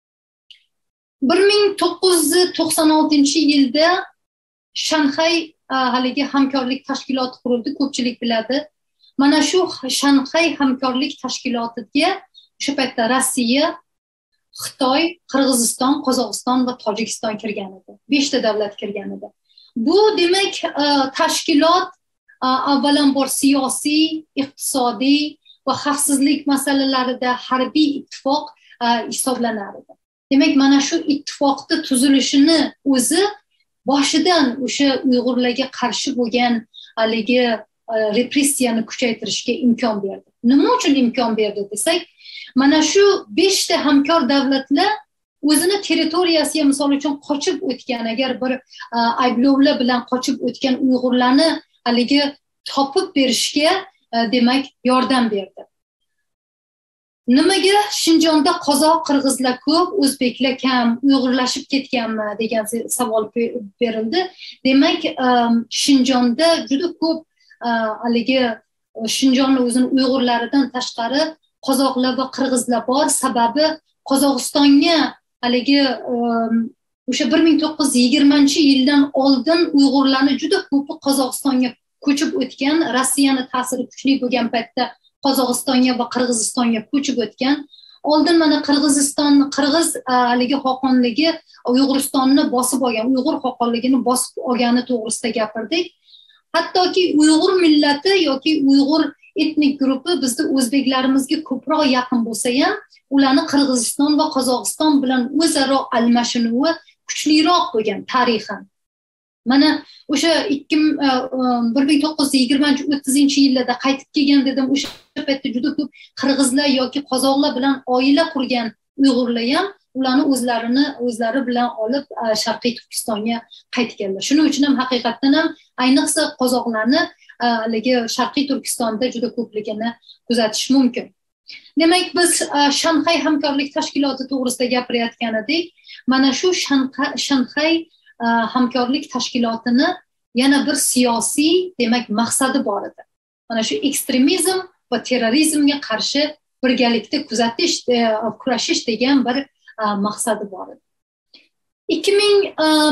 [SPEAKER 1] 1996-yilda Shanxay haligi hamkorlik tashkiloti qurildi, ko'pchilik biladi. Mana shu Shanxay hamkorlik tashkilotiga o'sha paytda Rossiya, Xitoy, Qirg'iziston, Qozog'iston va Tojikiston kirgan edi. 5 ta davlat kirgan edi. Bu demak tashkilot avvalambor siyosiy, iqtisodiy va xavfsizlik masalalarida harbiy ittifoq hisoblanar edi. Demak mana shu ittifoqni tuzilishini o'zi boshidan o'sha Uyg'urlarga qarshi bo'lgan haligi repressiyani kuchaytirishga imkon berdi. Nima uchun imkon berdi desak, mana shu 5 ta hamkor davlatlar o'zini territoriyasiga misol uchun qochib o'tgan, agar bir ayblovlar bilan qochib o'tgan Uyg'urlarni haligi topib berishga demak yordam berdi. Nimaga Shinjonda qozoq, qirg'izlar ko'p, o'zbeklar kam, uyg'urlashib ketganmi degan savol berildi. Demak, Shinjonda juda ko'p haligi Shinjonni o'zini uyg'urlaridan tashqari qozoqlar va qirg'izlar bor. Sababi Qozog'istonga haligi o'sha 1920-yildan oldin Uyg'urlarni juda ko'p Qozog'istonga ko'chib o'tgan, Rossiyani ta'siri kuchli bo'lgan paytda Qozog'istonga va Qirg'izistonga ko'chib o'tgan. Oldin mana Qirg'iz haligi xoqonligi Uyg'uristonni bosib olgan, Uyg'ur xoqonligini bosib olgani to'g'risida gapirdik. Hattoki Uyg'ur millati yoki Uyg'ur etnik guruhi bizda o'zbeklarimizga ko'proq yaqin bo'lsa ham, ularni Qirg'iziston va Qozog'iston bilan o'zaro almashinuvi kuchliroq bo'lgan tarixan. Mana o'sha 1920-30-yillarda qaytib kelgan dedim, o'sha paytda juda ko'p qirg'izlar yoki qozoqlar bilan oila qurgan Uyg'urlar ham ularni o'zlari bilan olib Sharqiy Turkistonga qaytganlar. Shuning uchun ham haqiqatan ham ayniqsa qozoqlarni haligi Sharqiy Turkistonda juda ko'pligini kuzatish mumkin. Demak, biz Shanxay hamkorlik tashkiloti to'g'risida gapirayotgan edik. Mana shu Shanxay hamkorlik tashkilotini yana bir siyosiy demak maqsadi bor edi. Mana shu ekstremizm va terrorizmga qarshi birgalikda kurashish degan bir maqsadi bor edi.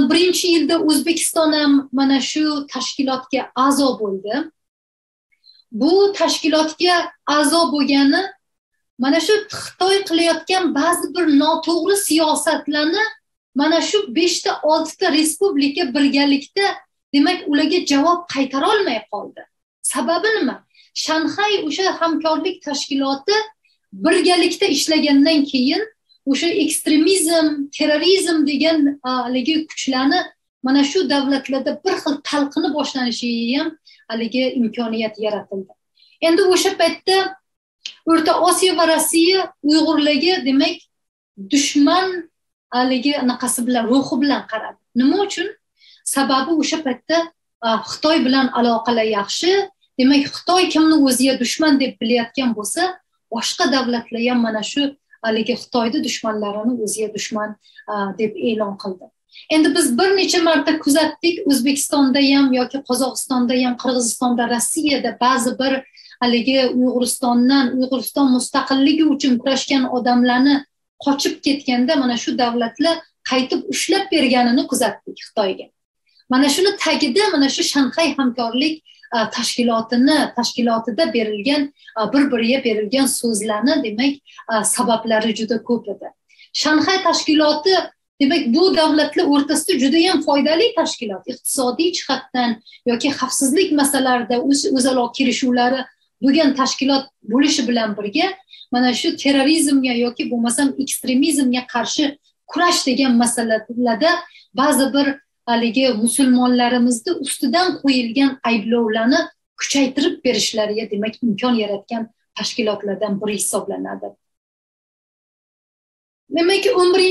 [SPEAKER 1] 2001-yilda O'zbekiston ham mana shu tashkilotga a'zo bo'ldi. bu tashkilotga a'zo bo'lgani mana shu Xitoy qilayotgan ba'zi bir noto'g'ri siyosatlarni mana shu 5 ta 6 ta respublika birgalikda demak ularga javob qaytara olmay qoldi. Sababi nima? Shanxay o'sha hamkorlik tashkiloti birgalikda ishlagandan keyin o'sha ekstremizm, terrorizm degan haligi kuchlarni mana shu davlatlarda bir xil talqini boshlanishiga ham haligi imkoniyat yaratildi. Endi o'sha paytda O'rta Osiyo va Rossiya Uyg'urlarga demak dushman haligi anaqasi bilan, ruhi bilan qaradi. Nima uchun? Sababi o'sha paytda Xitoy bilan aloqalar yaxshi. Demak, Xitoy kimni o'ziga dushman deb bilayotgan bo'lsa, boshqa davlatlar ham mana shu haligi Xitoyning dushmanlarini o'ziga dushman deb e'lon qildi. Endi biz bir necha marta kuzatdik, O'zbekistonda ham yoki Qozog'istonda ham, Qirg'izistonda, Rossiyada ba'zi bir haligi Uyg'uriston mustaqilligi uchun kurashgan odamlarni qochib ketganda mana shu davlatlar qaytib ushlab berganini kuzatdik Xitoyga. Mana shuni tagida mana shu Shanxay hamkorlik tashkilotida berilgan bir-biriga berilgan so'zlarni demak sabablari juda ko'p edi. Shanxay tashkiloti demak bu davlatlar o'rtasida juda ham foydali tashkilot. Iqtisodiy jihatdan yoki xavfsizlik masalalarida o'zaro kelishuvlari bo'lgan tashkilot bo'lishi bilan birga mana shu terrorizmga yoki bo'lmasam ekstremizmga qarshi kurash degan masalalarda ba'zi bir haligi musulmonlarimizni ustidan qo'yilgan ayblovlarni kuchaytirib berishlariga demak imkon yaratgan tashkilotlardan biri hisoblanadi. Demak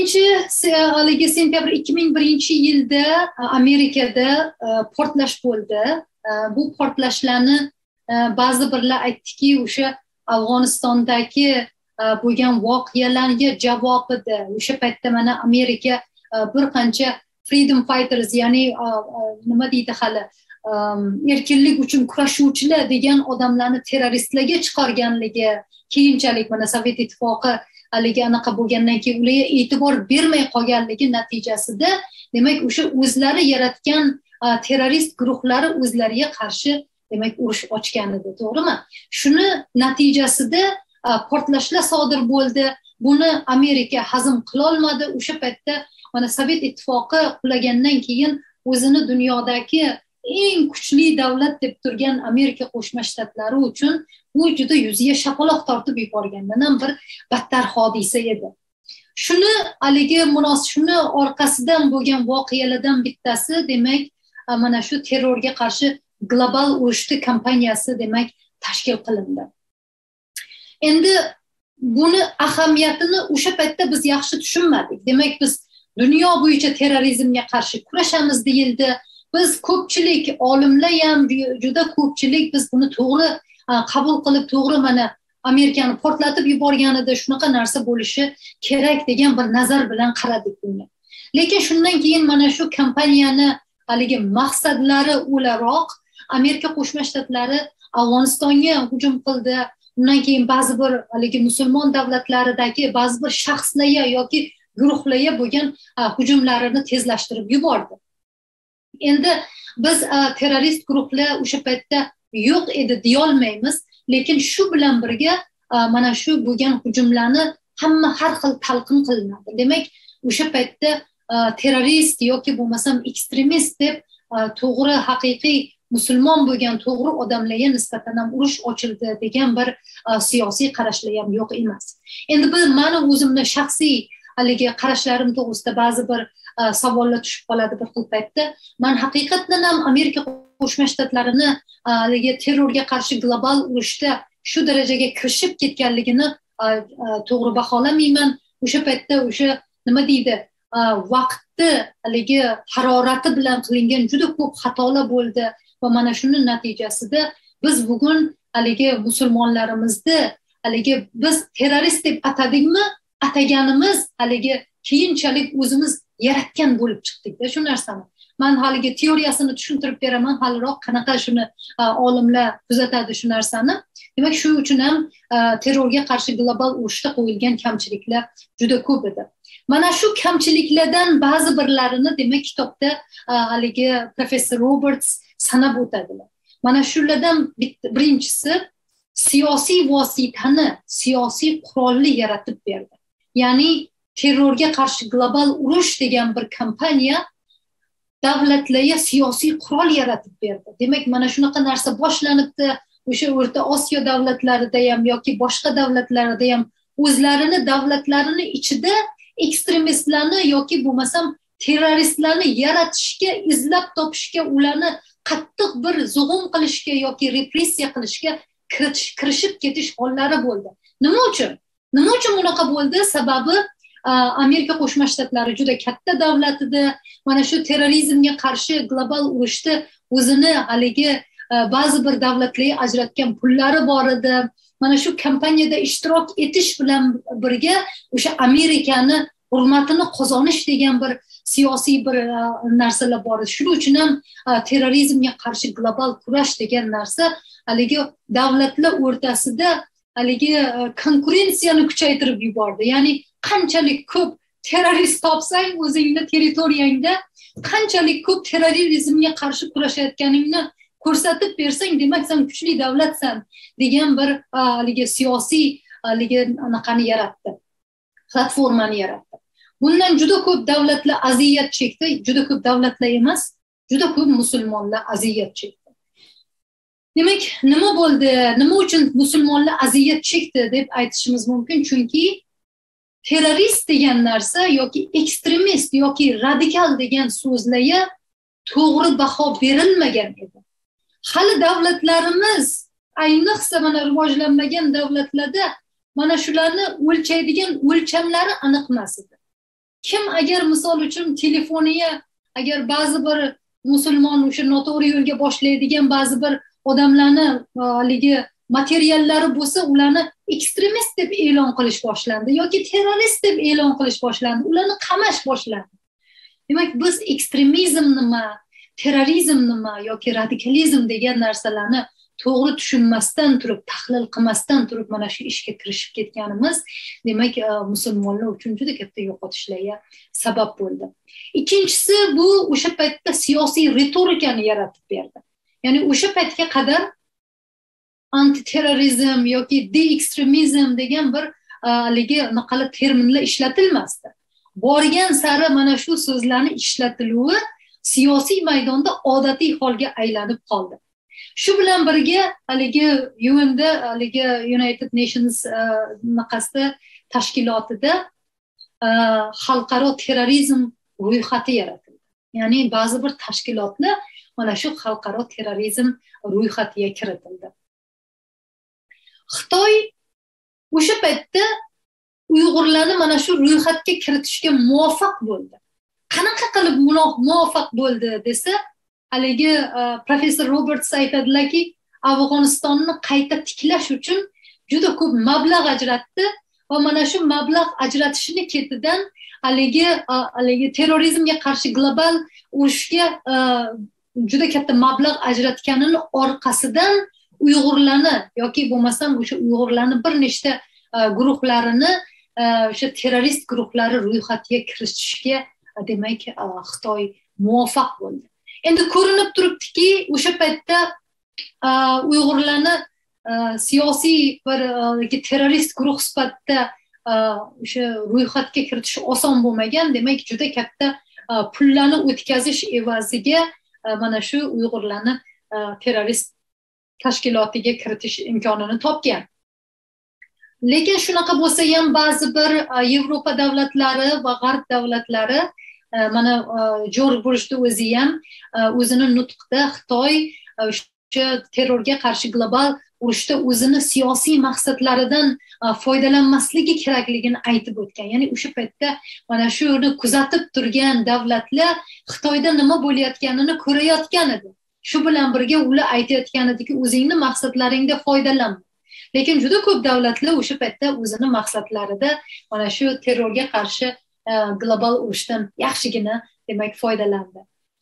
[SPEAKER 1] 11-sentyabr 2001-yilda Amerikada portlash bo'ldi. Bu portlashlarni ba'zi birlar aytdiki, o'sha Afg'onistondagi bo'lgan voqealarga javob edi. O'sha paytda mana Amerika bir qancha freedom fighters, ya'ni nima deydi hali erkinlik uchun kurashuvchilar degan odamlarni terroristlarga chiqarganligi, keyinchalik mana Sovet ittifoqi haligi anaqa bo'lgandan keyin ularga e'tibor bermay qolganligi natijasida demak o'sha o'zlari yaratgan terrorist guruhlari o'zlariga qarshi demak urush ochgan edi, to'g'rimi? Shuni natijasida portlashlar sodir bo'ldi. Buni Amerika hazm qila olmadi. O'sha paytda mana Sovet ittifoqi qulagandan keyin o'zini dunyodagi eng kuchli davlat deb turgan Amerika Qo'shma Shtatlari uchun bu juda yuziga shapaloq tortib yuborgandan ham bir battar hodisa edi. Shuni orqasidan bo'lgan voqealardan bittasi demak mana shu terrorga qarshi global urushni kampaniyasi demak tashkil qilindi. Endi buni ahamiyatini o'sha paytda biz yaxshi tushunmadik. Demak biz dunyo bo'yicha terrorizmga qarshi kurashamiz deyildi. Biz ko'pchilik olimlar ham juda ko'pchilik biz buni to'g'ri qabul qilib, to'g'ri mana Amerikani portlatib yuborganida shunaqa narsa bo'lishi kerak degan bir nazar bilan qaradik bunga. Lekin shundan keyin mana shu kompaniyani haligi maqsadlari o'laroq Amerika Qo'shma Shtatlari Afg'onistonga hujum qildi. Undan keyin ba'zi bir haligi musulmon davlatlaridagi ba'zi bir shaxslarga yoki guruhlarga bo'lgan hujumlarini tezlashtirib yubordi. Endi biz terrorist guruhlar o'sha paytda yo'q edi deya olmaymiz, lekin shu bilan birga mana shu bo'lgan hujumlarni hamma har xil talqin qilinadi. Demak, o'sha paytda terrorist yoki bo'lmasam ekstremist deb to'g'ri haqiqiy musulmon bo'lgan to'g'ri odamlarga nisbatan ham urush ochildi degan bir siyosiy qarashlar ham yo'q emas. Endi meni o'zimni shaxsiy haligi qarashlarim to'g'risida ba'zi bir savollar tushib qoladi bir xil paytda. Men haqiqatan ham Amerika Qo'shma Shtatlarini haligi terrorga qarshi global urushda shu darajaga kirishib ketganligini to'g'ri baholamayman. O'sha paytda o'sha nima deydi, vaqtni haligi harorati bilan qilingan juda ko'p xatolar bo'ldi va mana shuni natijasida biz bugun haligi musulmonlarimizni haligi biz terrorist deb atadikmi, ataganimiz haligi keyinchalik o'zimiz yaratgan bo'lib chiqdik-da shu narsani. Men haligi teoriyasini tushuntirib beraman, haliroq qanaqa shuni olimlar kuzatadi shu narsani. Demak, shu uchun ham terrorga qarshi global urushda qo'yilgan kamchiliklar juda ko'p edi. Mana shu kamchiliklardan ba'zi birlarini demak kitobda haligi professor Roberts sanab o'tadilar. mana shulardan birinchisi siyosiy vositani, siyosiy qurolni yaratib berdi. Ya'ni terrorga qarshi global urush degan bir kampaniya davlatlarga siyosiy qurol yaratib berdi. Demak, mana shunaqa narsa boshlanibdi. O'sha O'rta Osiyo davlatlarida ham yoki boshqa davlatlarda ham o'zlarini davlatlarini ichida ekstremistlarni yoki bo'lmasam terroristlarni yaratishga, izlab topishga, ularni qattiq bir zug'um qilishga yoki repressiya qilishga kirishib ketish hollari bo'ldi. Nima uchun? Nima uchun bunaqa bo'ldi? Sababi Amerika Qo'shma Shtatlari juda katta davlat edi. Mana shu terrorizmga qarshi global urushda o'zini haligi ba'zi bir davlatlarga ajratgan pullari bor edi. Mana shu kampaniyada ishtirok etish bilan birga o'sha Amerikani hurmatini qozonish degan bir siyosiy bir narsalar bor edi. Shuning uchun ham terrorizmga qarshi global kurash degan narsa haligi davlatlar o'rtasida haligi konkurensiyani kuchaytirib yubordi. Ya'ni qanchalik ko'p terrorist topsang o'zingni territoriyangda qanchalik ko'p terrorizmga qarshi kurashayotganingni ko'rsatib bersang, demak sen kuchli davlatsan degan bir haligi siyosiy haligi anaqani yaratdi. Platformani yaratdi. Bundan juda ko'p davlatlar aziyat chekdi, juda ko'p davlatlar emas, juda ko'p musulmonlar aziyat chekdi. Demak, nima bo'ldi? Nima uchun musulmonlar aziyat chekdi deb aytishimiz mumkin? Chunki terrorist degan narsa yoki ekstremist yoki radikal degan so'zlarga to'g'ri baho berilmagan edi. Hali davlatlarimiz, ayniqsa mana rivojlanmagan davlatlarda mana shularni o'lchaydigan o'lchamlari aniq emas edi. Kim agar misol uchun telefoniga agar ba'zi bir musulmon o'sha noto'g'ri yo'lga boshlaydigan ba'zi bir odamlarni haligi materiallari bo'lsa, ularni ekstremist deb e'lon qilish boshlandi yoki terrorist deb e'lon qilish boshlandi, ularni qamash boshlandi. Demak, biz ekstremizm nima, terrorizm nima yoki radikalizm degan narsalarni to'g'ri tushunmasdan turib, tahlil qilmasdan turib mana shu ishga kirishib ketganimiz, demak, musulmonlar uchun juda katta yo'qotishlarga sabab bo'ldi. Ikkinchisi, bu o'sha paytda siyosiy retorikani yaratib berdi. Ya'ni o'sha paytga qadar antiterrorizm yoki de-ekstremizm degan bir haligi naqala terminlar ishlatilmasdi. Borgan sari mana shu so'zlarni ishlatiluvi siyosiy maydonda odatiy holga aylanib qoldi. Shu bilan birga haligi UN'da, haligi United Nations naqasida tashkilotida xalqaro terrorizm ro'yxati yaratildi. Ya'ni ba'zi bir tashkilotlar mana shu xalqaro terrorizm ro'yxatiga kiritildi. Xitoy o'sha paytda Uyg'urlarni mana shu ro'yxatga kiritishga muvaffaq bo'ldi. Qanaqa qilib muvaffaq bo'ldi desa, haligi professor Roberts aytadilarki, Afg'onistonni qayta tiklash uchun juda ko'p mablag' ajratdi va mana shu mablag' ajratishini ketidan haligi terrorizmga qarshi global urushga juda katta mablag' ajratganini orqasidan Uyg'urlarni yoki bo'lmasam o'sha Uyg'urlarni bir nechta guruhlarini o'sha terrorist guruhlari ro'yxatiga kiritishga demak Xitoy muvaffaq bo'ldi. Endi ko'rinib turibdiki, o'sha paytda Uyg'urlarni siyosiy bir terrorist guruh sifatida o'sha ro'yxatga kiritish oson bo'lmagan. Demak, juda katta pullarni o'tkazish evaziga mana shu Uyg'urlarni terrorist tashkilotiga kiritish imkonini topgan. Lekin shunaqa bo'lsa ham ba'zi bir Yevropa davlatlari va G'arb davlatlari, mana Jorj Bushni o'zi ham o'zini nutqida Xitoy o'sha terrorga qarshi global urushda o'zini siyosiy maqsadlaridan foydalanmasligi kerakligini aytib o'tgan. Ya'ni o'sha paytda mana shuni kuzatib turgan davlatlar Xitoyda nima bo'layotganini ko'rayotgan edi. Shu bilan birga ular aytayotgan ediki, o'zingni maqsadlaringda foydalanma. Lekin juda ko'p davlatlar o'sha paytda o'zini maqsadlarida mana shu terrorga qarshi global urushdan yaxshigina demak foydalandi.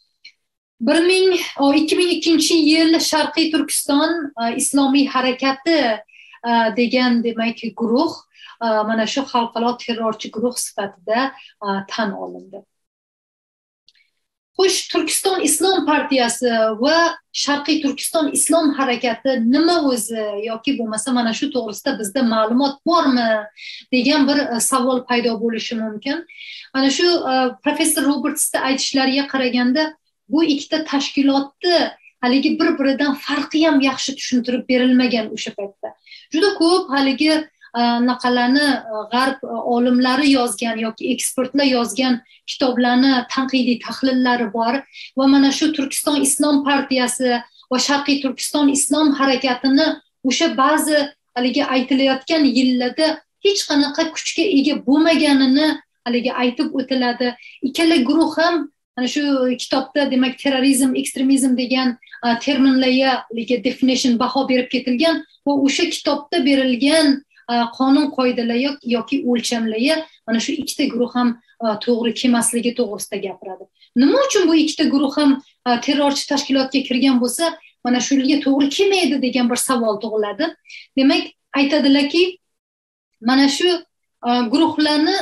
[SPEAKER 1] 2002-yil Sharqiy Turkiston islomiy harakati degan demak guruh mana shu xalqaro terrorchi guruh sifatida tan olindi. Xo'sh, Turkiston Islom partiyasi va Sharqiy Turkiston Islom harakati nima o'zi yoki bo'lmasa mana shu to'g'risida bizda ma'lumot bormi degan bir savol paydo bo'lishi mumkin. Mana shu professor Robertsning aytishlariga qaraganda bu ikkita tashkilotni haligi bir-biridan farqi ham yaxshi tushuntirib berilmagan o'sha paytda. Juda ko'p haligi naqalarni g'arb olimlari yozgan yoki ekspertlar yozgan kitoblarni tanqidiy tahlillari bor va mana shu Turkiston Islom partiyasi va Sharqiy Turkiston Islom harakatini o'sha ba'zi haligi aytilayotgan yillarda hech qanaqa kuchga ega bo'lmaganini haligi aytib o'tiladi. Ikkala guruh ham ana shu kitobda demak terrorizm, ekstremizm degan terminlarga definition baho berib ketilgan va o'sha kitobda berilgan qonun qoidalari yoki o'lchamlari mana shu ikkita guruh ham to'g'ri kelmasligi to'g'risida gapiradi. Nima uchun bu ikkita guruh ham terrorchi tashkilotga kirgan bo'lsa, mana shularga to'g'ri kelmaydi degan bir savol tug'iladi. Demak, aytadilarki, mana shu guruhlarni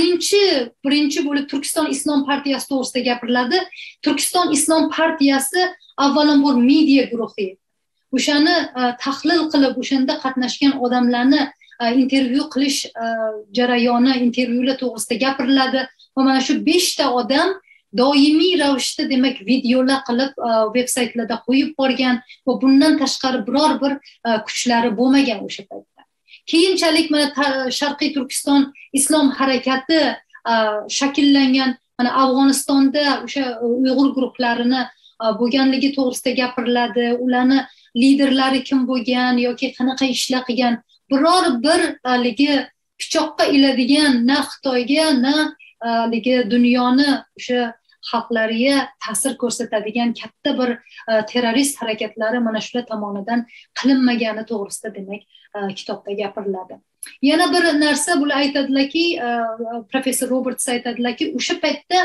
[SPEAKER 1] birinchi bo'lib Turkiston Islom partiyasi to'g'risida gapiriladi. Turkiston Islom partiyasi avvalambor media guruhi. O'shani tahlil qilib, o'shanda qatnashgan odamlarni intervyu qilish jarayoni, intervyular to'g'risida gapiriladi va mana shu 5 ta odam doimiy ravishda demak videolar qilib veb-saytlarda qo'yib borgan va bundan tashqari biror bir kuchlari bo'lmagan o'sha paytda. Keyinchalik mana Sharqiy Turkiston Islom harakati shakllangan, mana Afg'onistonda o'sha Uyg'ur guruhlarini bo'lganligi to'g'risida gapiriladi. Ularni liderlari kim bo'lgan yoki qanaqa ishlar qilgan biror bir haligi pichoqqa iladigan na Xitoyga na haligi dunyoni o'sha xalqlariga ta'sir ko'rsatadigan katta bir terrorist harakatlari mana shular tomonidan qilinmagani to'g'risida demak kitobda gapiriladi. Yana bir narsa bular aytadilarki, professor Roberts aytadilarki, o'sha paytda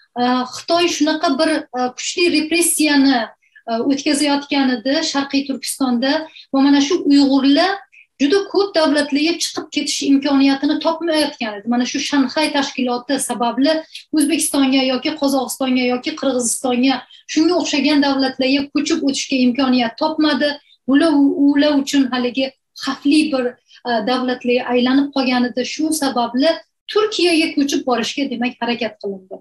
[SPEAKER 1] Xitoy shunaqa bir kuchli repressiyani o'tkazayotgan edi Sharqiy Turkistonda va mana shu Uyg'urlar juda ko'p davlatlarga chiqib ketish imkoniyatini topmayotgan edi. Mana shu Shanxay tashkiloti sababli O'zbekistonga yoki Qozog'istonga yoki Qirg'izistonga shunga o'xshagan davlatlarga ko'chib o'tishga imkoniyat topmadi. Ular uchun haligi xavfli bir davlatlarga aylanib qolgan edi. Shu sababli Turkiyaga ko'chib borishga demak harakat qilindi.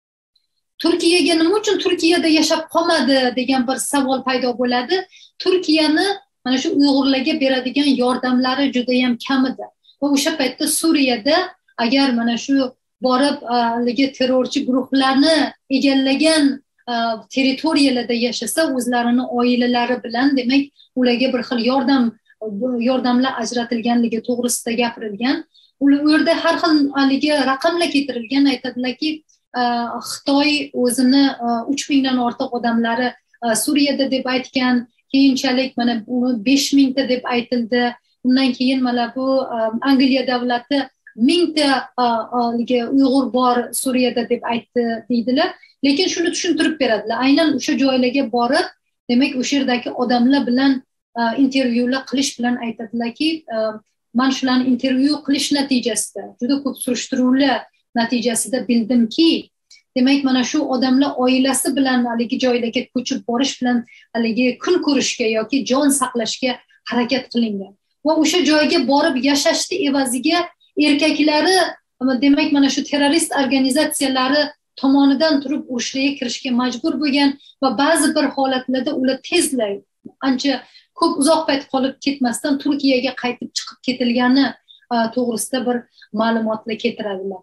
[SPEAKER 1] Turkiyaga nima uchun Turkiyada yashab qolmadi degan bir savol paydo bo'ladi. Turkiyani mana shu Uyg'urlarga beradigan yordamlari juda ham kam edi. Va o'sha paytda Suriyada agar mana shu borib haligi terrorchi guruhlarni egallagan territoriyalarda yashasa, o'zlarini oilalari bilan demak ularga bir xil yordamlar ajratilganligi to'g'risida gapirilgan. U yerda har xil haligi raqamlar keltirilgan. Aytadilarki, Xitoy o'zini 3000 dan ortiq odamlari Suriyada deb aytgan. Keyinchalik mana uni 5000 ta deb aytildi. Undan keyin mana bu Angliya davlati 1000 ta Uyg'ur bor Suriyada deb aytdi deydilar. Lekin shuni tushuntirib beradilar. Aynan o'sha joylarga borib, demak o'sha yerdagi odamlar bilan intervyular qilish bilan aytadilarki, men shularni intervyu qilish natijasida, juda ko'p surishtiruvlar natijasida bildimki, demak mana shu odamlar oilasi bilan haligi joylarga ko'chib borish bilan haligi kun ko'rishga yoki jon saqlashga harakat qilingan. Va o'sha joyga borib yashashni evaziga erkaklari demak mana shu terrorist organizatsiyalari tomonidan turib urushlarga kirishga majbur bo'lgan va ba'zi bir holatlarda ular tezlar ancha ko'p uzoq payt qolib ketmasdan Turkiyaga qaytib chiqib ketilgani to'g'risida bir ma'lumotlar keltiradilar.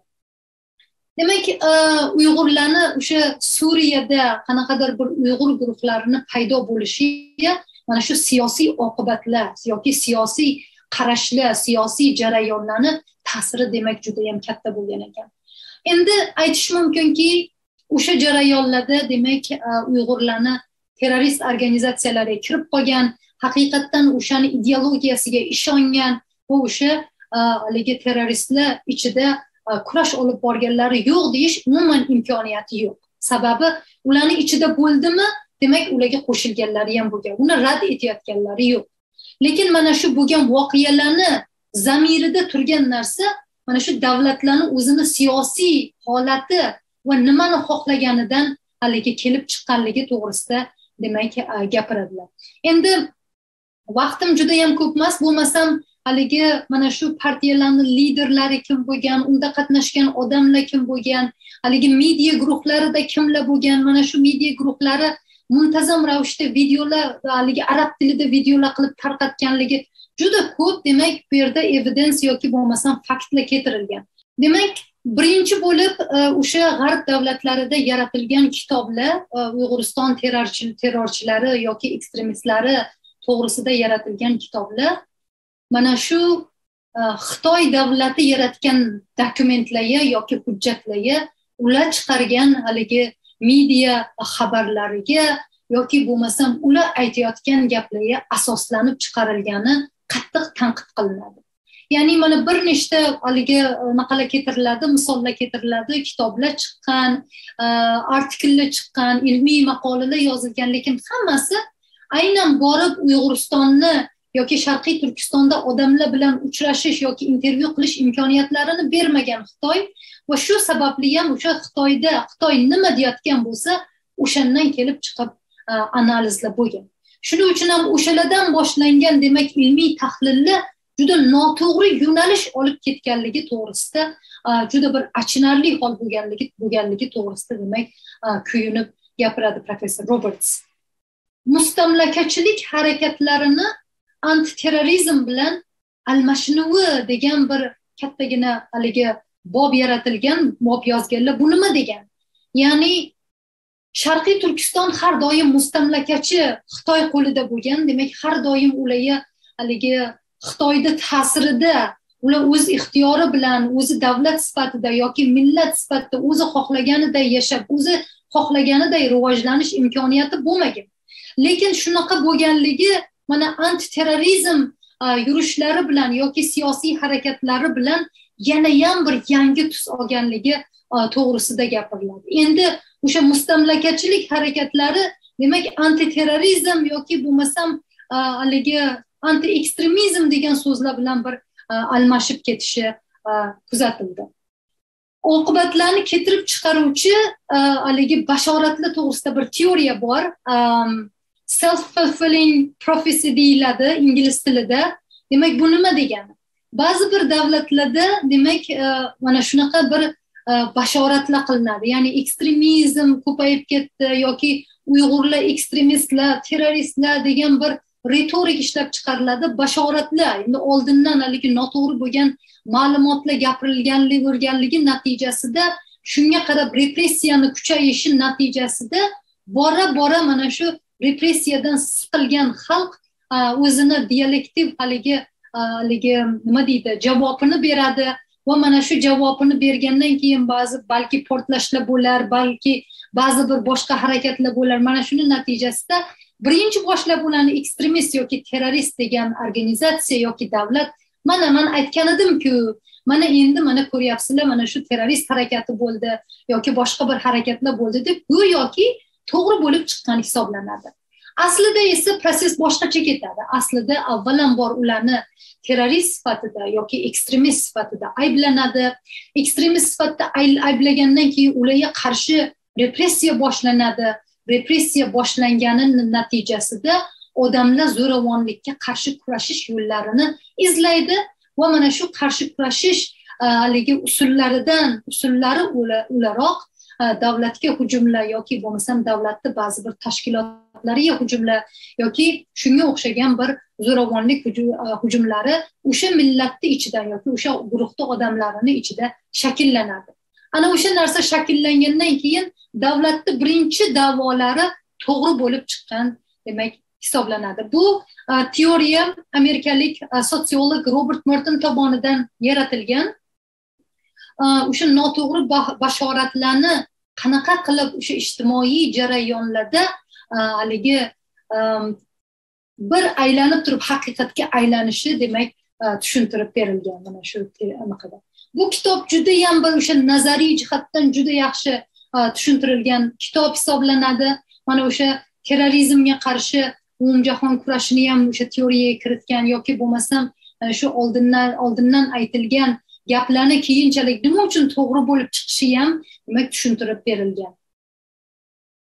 [SPEAKER 1] Demak, Uyg'urlarni o'sha Suriyada qanaqadir bir Uyg'ur guruhlarini paydo bo'lishiga mana shu siyosiy oqibatlar yoki siyosiy qarashlar, siyosiy jarayonlarni ta'siri demak juda ham katta bo'lgan ekan. Endi aytish mumkinki, o'sha jarayonlarda demak Uyg'urlarni terrorist organizatsiyalarga kirib qolgan, haqiqatan o'shani ideologiyasiga ishongan va o'sha haligi terroristlar ichida kurash olib borganlari yo'q deyish umuman imkoniyati yo'q. Sababi ularning ichida bo'ldimi, demak ularga qo'shilganlari ham bo'lgan. Uni rad etayotganlari yo'q. Lekin mana shu bo'lgan voqealarni zamirida turgan narsa mana shu davlatlarning o'zini siyosiy holati va nimani xohlaganidan haligi kelib chiqqanligi to'g'risida demak gapiradilar. Endi vaqtim juda ham ko'p emas, bo'lmasam haligi mana shu partiyalarning liderlari kim bo'lgan, unda qatnashgan odamlar kim bo'lgan, haligi media guruhlarida kimlar bo'lgan, mana shu media guruhlari muntazam ravishda videolar, haligi arab tilida videolar qilib tarqatganligi juda ko'p. Demak, bu yerda evidence yoki bo'lmasam faktlar keltirilgan. Demak, birinchi bo'lib o'sha g'arb davlatlarida yaratilgan kitoblar, Uyg'uriston terrorchilari yoki ekstremistlari to'g'risida yaratilgan kitoblar, mana shu Xitoy davlati yaratgan dokumentlarga yoki hujjatlarga, ular chiqargan haligi media xabarlariga yoki bo'lmasam ular aytayotgan gaplarga asoslanib chiqarilgani qattiq tanqid qilinadi. Ya'ni mana bir nechta haligi maqola keltiriladi, misollar keltiriladi, kitoblar chiqqan, artikellar chiqqan, ilmiy maqolalar yozilgan, lekin hammasi aynan borib Uyg'uristonni yoki Sharqiy Turkistonda odamlar bilan uchrashish yoki intervyu qilish imkoniyatlarini bermagan Xitoy va shu sababli ham o'sha Xitoy nima deyotgan bo'lsa, o'shandan kelib chiqib analizlar bo'lgan. Shuning uchun ham o'shalardan boshlangan demak ilmiy tahlillar juda noto'g'ri yo'nalish olib ketganligi to'g'risida, juda bir achinarli hol bo'lganligi to'g'risida demak kuyunib gapiradi professor Roberts. Mustamlakachilik harakatlarini antiterrorizm bilan almashinuvi degan bir kattagina haligi bob yaratilgan, bob yozganlar. Bu nima degan? Ya'ni Sharqiy Turkiston har doim mustamlakachi Xitoy qo'lida bo'lgan, demak har doim ularga haligi Xitoyda ta'sirida, ular o'z ixtiyori bilan, o'zi davlat sifatida yoki millat sifatida o'zi xohlaganiday yashab, o'zi xohlaganiday rivojlanish imkoniyati bo'lmagan. Lekin shunaqa bo'lganligi mana antiterrorizm yurishlari bilan yoki siyosiy harakatlari bilan yana ham bir yangi tus olganligi to'g'risida gapiriladi. Endi o'sha mustamlakachilik harakatlari demak antiterrorizm yoki bo'lmasam haligi anti-ekstremizm degan so'zlar bilan bir almashib ketishi kuzatildi. Oqibatlarni keltirib chiqaruvchi haligi bashoratlar to'g'risida bir teoriya bor. Self-fulfilling prophecy deyiladi ingliz tilida. Demak, bu nima degani? Ba'zi bir davlatlarda demak mana shunaqa bir bashoratlar qilinadi. Ya'ni ekstremizm ko'payib ketdi yoki Uyg'urlar ekstremistlar, terroristlar degan bir retorik ishlab chiqariladi, bashoratlar. Endi oldindan haligi noto'g'ri bo'lgan ma'lumotlar gapirilganligi natijasida, shunga qarab repressiyani kuchayishi natijasida bora mana shu repressiyadan siqilgan xalq o'zini dialektiv haligi nima deydi, javobini beradi va mana shu javobini bergandan keyin balki portlashlar bo'lar, balki ba'zi bir boshqa harakatlar bo'lar. Mana shuni natijasida birinchi boshlab ularni ekstremist yoki terrorist degan organizatsiya yoki davlat man aytgan edim-ku, mana endi mana ko'ryapsizlar, mana shu terrorist harakati bo'ldi yoki boshqa bir harakatlar bo'ldi deb go'yoki to'g'ri bo'lib chiqqan hisoblanadi. Aslida esa proses boshqacha ketadi. Aslida avvalambor ularni terrorist sifatida yoki ekstremist sifatida ayblanadi. Ekstremist sifatida ayblagandan keyin ularga qarshi repressiya boshlanadi. Repressiya boshlanganining natijasida odamlar zo'ravonlikka qarshi kurashish yo'llarini izlaydi va mana shu qarshi kurashish haligi usullari o'laroq davlatga hujumlar yoki bo'lmasam davlatni ba'zi bir tashkilotlariga hujumlar yoki shunga o'xshagan bir zo'ravonlik hujumlari o'sha millatni ichidan yoki o'sha guruhda odamlarini ichida shakllanadi. Ana o'sha narsa shakllangandan keyin davlatning birinchi da'volari to'g'ri bo'lib chiqqan demak hisoblanadi. Bu teoriya amerikalik sotsiolog Robert Merton tomonidan yaratilgan. O'sha noto'g'ri bashoratlarni qanaqa qilib o'sha ijtimoiy jarayonlarda haligi bir aylanib turib haqiqatga aylanishi demak tushuntirib berilgan mana shu anaqada. Bu kitob juda ham bir o'sha nazariy jihatdan juda yaxshi tushuntirilgan kitob hisoblanadi. Mana o'sha terrorizmga qarshi umumjahon kurashini ham o'sha teoriyaga kiritgan yoki bo'lmasam shu oldindan aytilgan gaplarni keyinchalik nima uchun to'g'ri bo'lib chiqishi ham demak tushuntirib berilgan.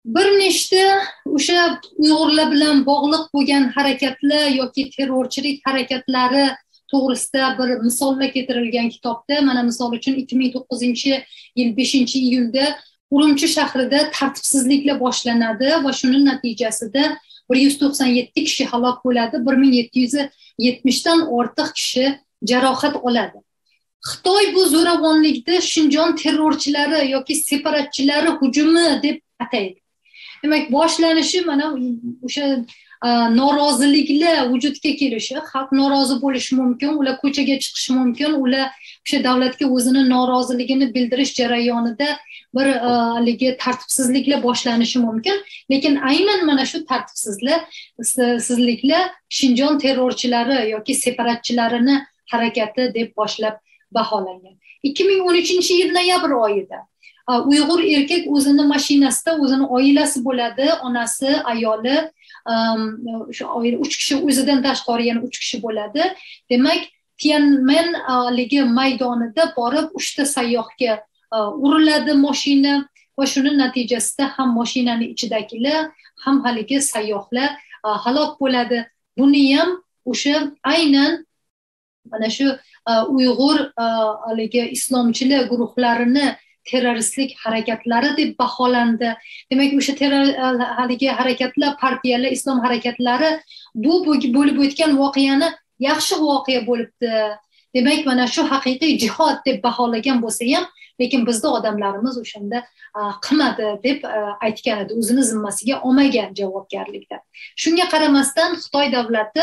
[SPEAKER 1] bir nechta o'sha Uyg'urlar bilan bog'liq bo'lgan harakatlar yoki terrorchilik harakatlari to'g'risida bir misollar keltirilgan kitobda, mana misol uchun 2009-yil 5-iyulda Urumchi shahrida tartibsizliklar boshlanadi va shuning natijasida 197 kishi halok bo'ladi, 1770 dan ortiq kishi jarohat oladi. Xitoy bu zo'ravonlikda Shinjon terrorchilari yoki separatchilari hujumi deb ataydi. Demak, boshlanishi mana o'sha noroziliklar vujudga kelishi, xalq norozi bo'lishi mumkin, ular ko'chaga chiqishi mumkin, ular o'sha davlatga o'zini noroziligini bildirish jarayonida bir haligi tartibsizliklar boshlanishi mumkin, lekin aynan mana shu tartibsizliklar Shinjon terrorchilari yoki separatchilarini harakati deb boshlab baholangan. 2013-yil noyabr oyida Uyg'ur erkak o'zini mashinasida, o'zini oilasi bo'ladi, onasi, ayoli, o'sha oila 3 kishi, o'zidan tashqari yana 3 kishi bo'ladi. Demak, Tiananmen maydonida borib 3 ta sayyohga uriladi mashina va shuning natijasida ham mashinaning ichidagilar ham haligi sayyohlar halok bo'ladi. Buni ham o'sha aynan mana shu Uyg'ur haligi islomchilar guruhlarini terroristlik harakatlari deb baholandi. Demak, o'sha haligi harakatlar, partiyalar, islom harakatlari bu bo'lib o'tgan voqeani yaxshi voqea bo'libdi. Demak, mana shu haqiqiy jihod deb baholagan bo'lsa ham, lekin bizda odamlarimiz o'shanda qilmadi deb aytgan edi, o'zini zimmasiga olmagan javobgarlikda. Shunga qaramasdan Xitoy davlati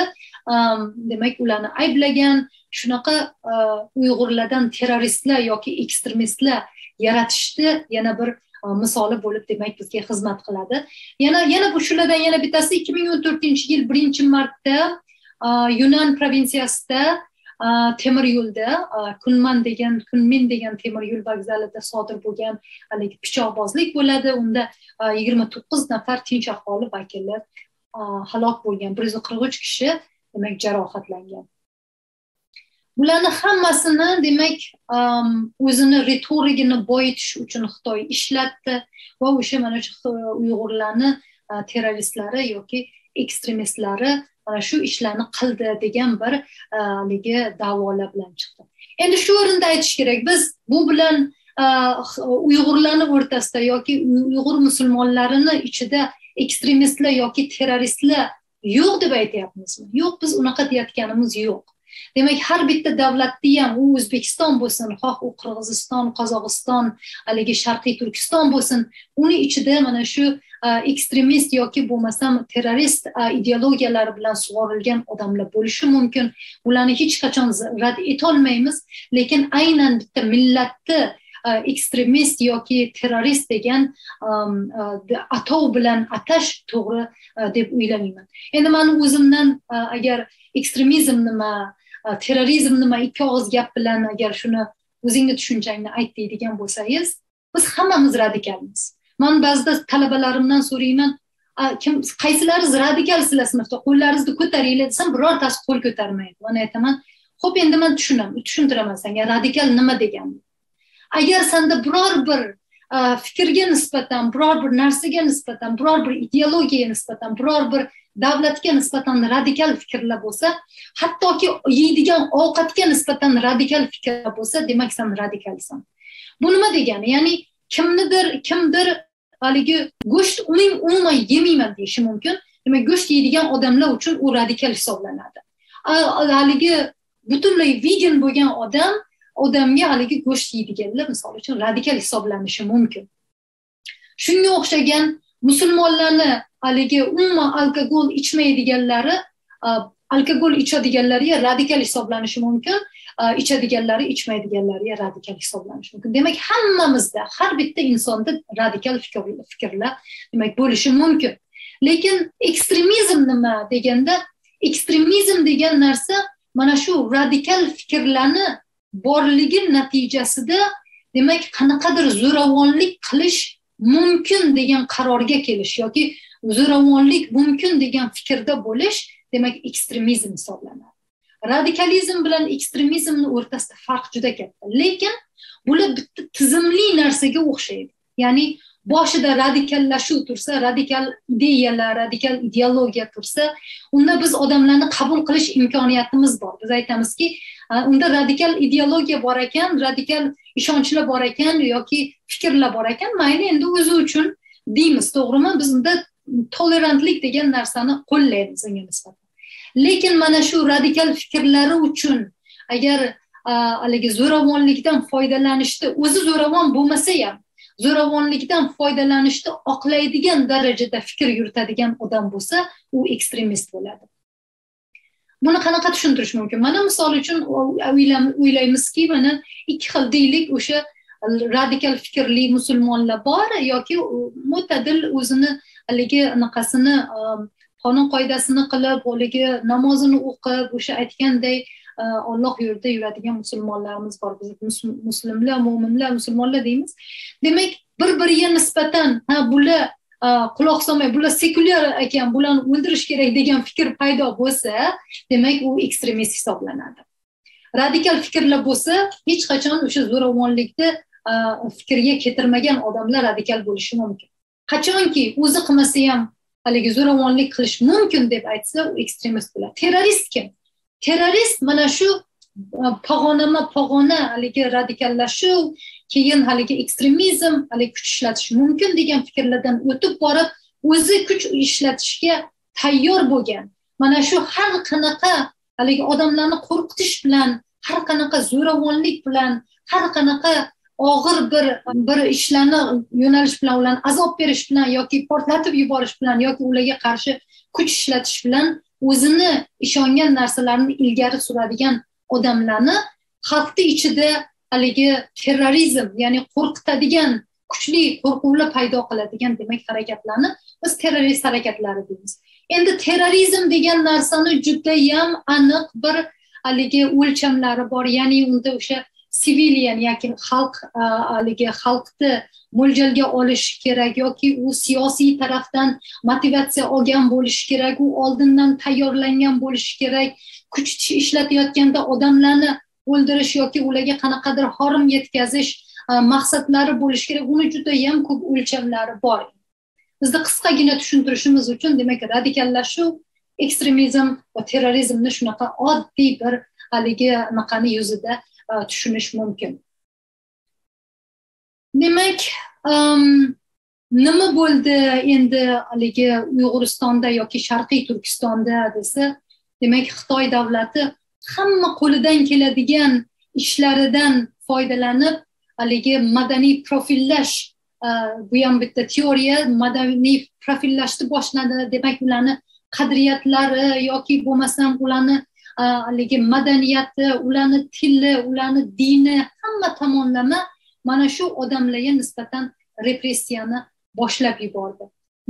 [SPEAKER 1] demak ularni ayblagan, shunaqa Uyg'urlardan terroristlar yoki ekstremistlar yaratishdi yana bir misoli bo'lib demak bizga xizmat qiladi. Yana bu shulardan yana bittasi 2014-yil 1-martda Yunan provinsiyasida temir yo'lda Kunmin degan temir yo'l vokzalida sodir bo'lgan haligi pichoqbozlik bo'ladi. Unda 29 nafar tinch aholi vakili halok bo'lgan, 143 kishi demak jarohatlangan. Bularni hammasini demak o'zini retorikini boyitish uchun Xitoy ishlatdi va o'sha mana shu Uyg'urlarni terroristlari yoki ekstremistlari mana shu ishlarni qildi degan bir haligi da'volar bilan chiqdi. Endi shu o'rinda aytish kerak, biz bu bilan Uyg'urlarning o'rtasida yoki Uyg'ur musulmonlarini ichida ekstremistlar yoki terroristlar yo'q deb aytyapmizmi? Yo'q, biz unaqa deyotganimiz yo'q. Demak, har bitta davlatda ham, u O'zbekiston bo'lsin, xoh u Qirg'iziston, Qozog'iston, haligi Sharqiy Turkiston bo'lsin, uni ichida mana shu ekstremist yoki bo'lmasam terrorist ideologiyalari bilan sug'orilgan odamlar bo'lishi mumkin. Ularni hech qachon rad etolmaymiz, lekin aynan bitta millatni ekstremist yoki terrorist degan atov bilan atash to'g'ri deb o'ylamayman. Endi men o'zimdan agar ekstremizm nima, terrorizm nima ikki og'iz gap bilan agar shuni o'zingni tushunchangni ayt deydigan bo'lsangiz, biz hammamiz radikalmiz. Men ba'zida talabalarimdan so'rayman, qaysilari radikal sizlar sinfda, qo'llaringizni ko'taringlar desam, birortasi qo'l ko'tarmaydi. Men aytaman, xo'p, endi men tushuntiraman senga radikal nima deganini. Agar senda biror bir fikrga nisbatan, biror bir narsaga nisbatan, biror bir ideologiyaga nisbatan, biror bir davlatga nisbatan radikal fikrlar bo'lsa, hattoki yeydigan ovqatga nisbatan radikal fikrlar bo'lsa, demak sen radikalsan. Bu nima degani? Ya'ni kimdir haligi go'sht umuman yemayman deyishi mumkin. Demak, go'sht yeydigan odamlar uchun u radikal hisoblanadi. Haligi butunlay vegan bo'lgan odamga haligi go'sht yeydiganlar misol uchun radikal hisoblanishi mumkin. Shunga o'xshagan musulmonlarni haligi umuman alkogol ichmaydiganlari, alkogol ichadiganlarga radikal hisoblanishi mumkin, ichadiganlari ichmaydiganlarga radikal hisoblanishi mumkin. Demak, hammamizda, har bitta insonda radikal fikrlar demak bo'lishi mumkin. Lekin ekstremizm nima deganda, ekstremizm degan narsa mana shu radikal fikrlarni borligi natijasida demak qanaqadir zo'ravonlik qilish mumkin degan qarorga kelish yoki zo'ravonlik mumkin degan fikrda bo'lish demak ekstremizm hisoblanadi. Radikalizm bilan ekstremizmning o'rtasida farq juda katta. Lekin bular bitta tizimli narsaga o'xshaydi. Ya'ni boshida radikallashuv tursa, radikal ideyalar, radikal ideologiya tursa, unda biz odamlarni qabul qilish imkoniyatimiz bor. Biz aytamizki, unda radikal ideologiya bor ekan, radikal ishonchlar bor ekan yoki fikrlar bor ekan, mayli endi o'zi uchun deymiz, to'g'rimi? Biz unda tolerantlik degan narsani qo'llaymiz unga nisbatan. Lekin mana shu radikal fikrlari uchun agar haligi zo'ravonlikdan foydalanishda, o'zi zo'ravon bo'lmasa ham zo'ravonlikdan foydalanishda oqlaydigan darajada fikr yuritadigan odam bo'lsa, u ekstremist bo'ladi. Buni qanaqa tushuntirish mumkin? Mana misol uchun o'ylaymizki, mana ikki xil deylik, o'sha radikal fikrli musulmonlar bor yoki mo'tadil o'zini haligi anaqasini qonun qoidasini qilib, haligi namozini o'qib, o'sha aytganday Alloh yo'lida yuradigan musulmonlarimiz bor. Biz muslimlar, mo'minlar, musulmonlar deymiz. Demak, bir-biriga nisbatan bular quloq solmay, bular sekulyar ekan, bularni o'ldirish kerak degan fikr paydo bo'lsa, demak u ekstremist hisoblanadi. Radikal fikrlar bo'lsa, hech qachon o'sha zo'ravonlikni fikrga keltirmagan odamlar radikal bo'lishi mumkin. Qachonki o'zi qilmasa ham haligi zo'ravonlik qilish mumkin deb aytsa, u ekstremist bo'ladi. Terrorist kim? Terrorist mana shu pog'ona haligi radikallashuv, keyin haligi ekstremizm, haligi kuch ishlatish mumkin degan fikrlardan o'tib borib, o'zi kuch ishlatishga tayyor bo'lgan. Mana shu har qanaqa haligi odamlarni qo'rqitish bilan, har qanaqa zo'ravonlik bilan, har qanaqa og'ir bir ishlarni yo'nalish bilan, ularni azob berish bilan yoki portlatib yuborish bilan yoki ularga qarshi kuch ishlatish bilan o'zini ishongan narsalarini ilgari suradigan odamlarni xalqni ichida haligi terrorizm, ya'ni qo'rqitadigan, kuchli qo'rquvlar paydo qiladigan demak harakatlarni biz terrorist harakatlari deymiz. Endi terrorizm degan narsani juda ham aniq bir haligi o'lchamlari bor, ya'ni unda o'sha civilian yoki xalq haligi xalqni mo'ljalga olish kerak yoki u siyosiy tarafdan motivatsiya olgan bo'lishi kerak, u oldindan tayyorlangan bo'lishi kerak, kuch ishlatayotganda odamlarni o'ldirish yoki ularga qanaqadir horim yetkazish maqsadlari bo'lishi kerak. Uni juda ham ko'p o'lchamlari bor. Bizda qisqagina tushuntirishimiz uchun, demak, radikallashuv, ekstremizm va terrorizmni shunaqa oddiy bir haligi anaqani yuzida tushunish mumkin. Demak, nima bo'ldi endi haligi Uyg'uristonda yoki Sharqiy Turkistonda desa, demak, Xitoy davlati hamma qo'lidan keladigan ishlaridan foydalanib, haligi madaniy profillash, bu ham bitta teoriya, madaniy profillashni boshladi. Demak, ularni qadriyatlari yoki bo'lmasam ularni haligi madaniyati, ularni tili, ularni dini, hamma tomonlama mana shu odamlarga nisbatan repressiyani boshlab yubordi.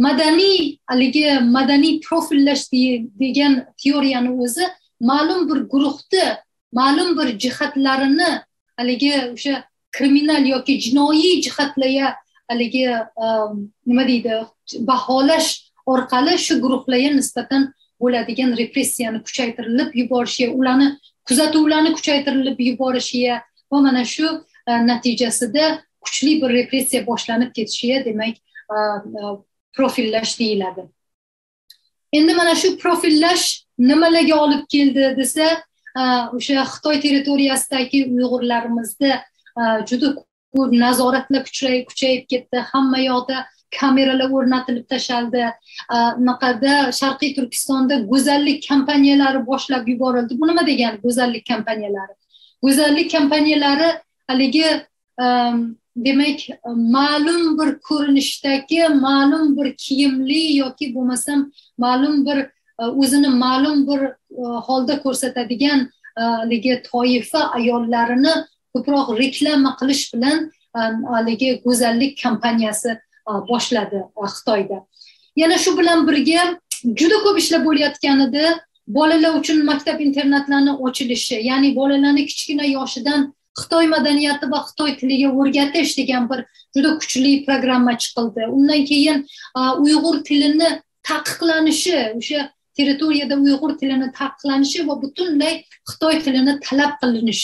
[SPEAKER 1] Madaniy profillash degan teoriyani o'zi ma'lum bir guruhni, ma'lum bir jihatlarini haligi o'sha kriminal yoki jinoiy jihatlarga haligi nima deydi, baholash orqali shu guruhlarga nisbatan bo'ladigan repressiyani kuchaytirilib yuborishiga, ularni kuzatuvlarni kuchaytirilib yuborishiga va mana shu natijasida kuchli bir repressiya boshlanib ketishiga demak profillash deyiladi. Endi mana shu profillash nimalarga olib keldi desa, o'sha Xitoy territoriyasidagi Uyg'urlarimizda juda ko'p nazoratlar kuchayib ketdi. Hamma yoqda kameralar o'rnatilib tashaldi. Naqada Sharqiy Turkistonda go'zallik kampaniyalari boshlab yuborildi. Bu nima degani go'zallik kampaniyalari? Go'zallik kampaniyalari haligi demak ma'lum bir ko'rinishdagi, ma'lum bir kiyimli yoki bo'lmasam ma'lum bir o'zini ma'lum bir holda ko'rsatadigan haligi toifa ayollarini ko'proq reklama qilish bilan haligi go'zallik kampaniyasi boshladi Xitoyda. Yana shu bilan birga juda ko'p ishlar bo'layotganida bolalar uchun maktab internatlarni ochilishi, ya'ni bolalarni kichkina yoshidan Xitoy madaniyati va Xitoy tiliga o'rgatish degan bir juda kuchli programma chiqildi. Undan keyin Uyg'ur tilini taqiqlanishi, o'sha territoriyada Uyg'ur tilini taqiqlanishi va butunlay Xitoy tilini talab qilinishi.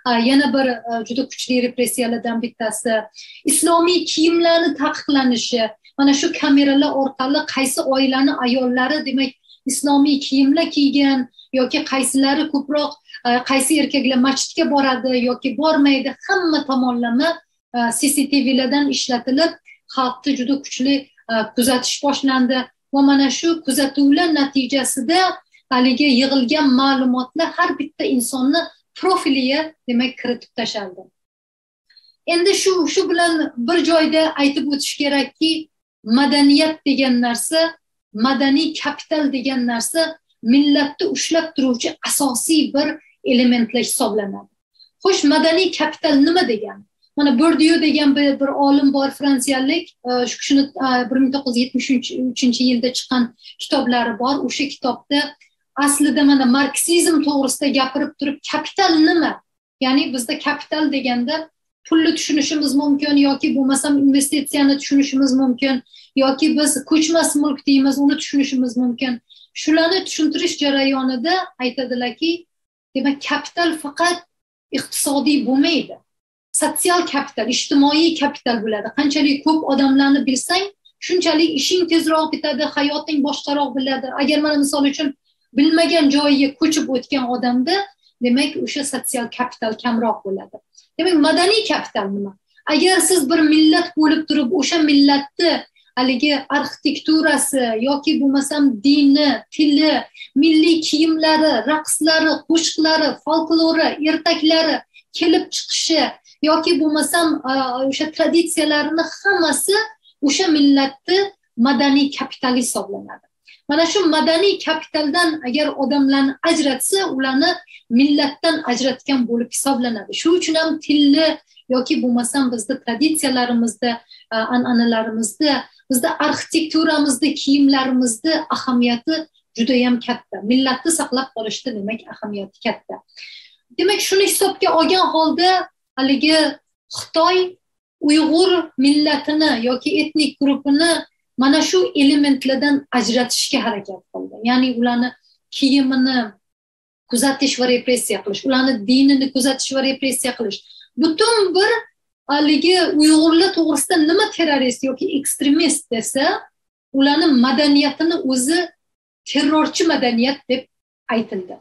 [SPEAKER 1] yana bir juda kuchli repressiyalardan bittasi. Islomiy kiyimlarni taqiqlanishi. Mana shu kameralar orqali qaysi oilani ayollari demak islomiy kiyimlar kiygan yoki qaysilari ko'proq qaysi erkaklar masjidga boradi yoki bormaydi, hamma tomonlama CCTV'lardan ishlatilib, xalqni juda kuchli kuzatish boshlandi va mana shu kuzatuvlar natijasida haligi yig'ilgan ma'lumotlar har bitta insonni profiliga demak kiritib tashaldi. Endi shu bilan bir joyda aytib o'tish kerakki, madaniyat degan narsa, madaniy kapital degan narsa millatni ushlab turuvchi asosiy bir elementlar hisoblanadi. Xo'sh, madaniy kapital nima degan? Mana Bourdieu degan bir olim bor, fransiyalik, shuni 1973-yilda chiqqan kitoblari bor. O'sha kitobda aslida mana marksizm to'g'risida gapirib turib, kapital nima? Ya'ni bizda kapital deganda pulni tushunishimiz mumkin yoki bo'lmasam investitsiyani tushunishimiz mumkin yoki biz ko'chmas mulk deymiz, uni tushunishimiz mumkin. Shularni tushuntirish jarayonida aytadilarki, demak kapital faqat iqtisodiy bo'lmaydi. Sotsial kapital, ijtimoiy kapital bo'ladi. Qanchalik ko'p odamlarni bilsang, shunchalik ishing tezroq bitadi, hayoting boshqaroq bo'ladi. Agar mana misol uchun bilmagan joyiga ko'chib o'tgan odamda, demak o'sha sotsial kapital kamroq bo'ladi. Demak, madaniy kapital nima? Agar siz bir millat bo'lib turib, o'sha millatni haligi arxitekturasi yoki bo'lmasam dini, tili, milliy kiyimlari, raqslari, qo'shiqlari, folklori, ertaklari kelib chiqishi yoki bo'lmasam o'sha traditsiyalarini hammasi o'sha millatni madaniy kapitali hisoblanadi. Mana shu madaniy kapitaldan agar odamlarni ajratsa, ularni millatdan ajratgan bo'lib hisoblanadi. Shu uchun ham tilni yoki bo'lmasam bizda traditsiyalarimizda, an'analarimizda, bizda arxitekturamizda, kiyimlarimizda ahamiyati juda ham katta. Millatni saqlab qolishda demak ahamiyati katta. Demak, shuni hisobga olgan holda haligi Xitoy Uyg'ur millatini yoki etnik guruhini mana shu elementlardan ajratishga harakat qildi. Ya'ni ularni kiyimini kuzatish va repressiya qilish, ularni dinini kuzatish va repressiya qilish. Butun bir haligi Uyg'urlar to'g'risida nima terrorist yoki ekstremist desa, ularni madaniyatini o'zi terrorchi madaniyat deb aytildi.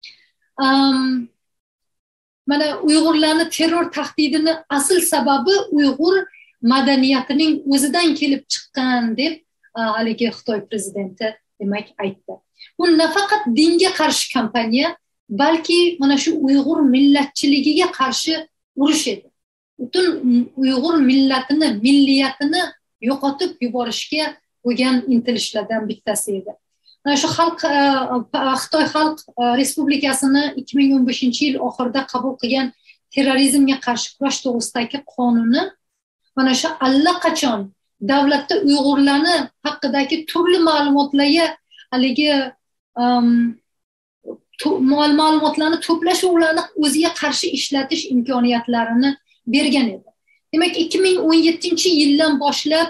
[SPEAKER 1] Mana Uyg'urlarni terror tahdidini asl sababi Uyg'ur madaniyatining o'zidan kelib chiqqan deb haligi Xitoy prezidenti demak aytdi. Bu nafaqat dinga qarshi kampaniya, balki mana shu Uyg'ur millatchiligiga qarshi urush edi. Butun Uyg'ur millatini, milliyatini yo'qotib yuborishga bo'lgan intilishlardan bittasi edi. Mana shu Xitoy Xalq Respublikasini 2015-yil oxirida qabul qilgan terrorizmga qarshi kurash to'g'risidagi qonuni mana shu allaqachon davlatda Uyg'urlarni haqidagi turli ma'lumotlarga haligi ma'lumotlarni to'plash va ularni o'ziga qarshi ishlatish imkoniyatlarini bergan edi. Demak, 2017-yildan boshlab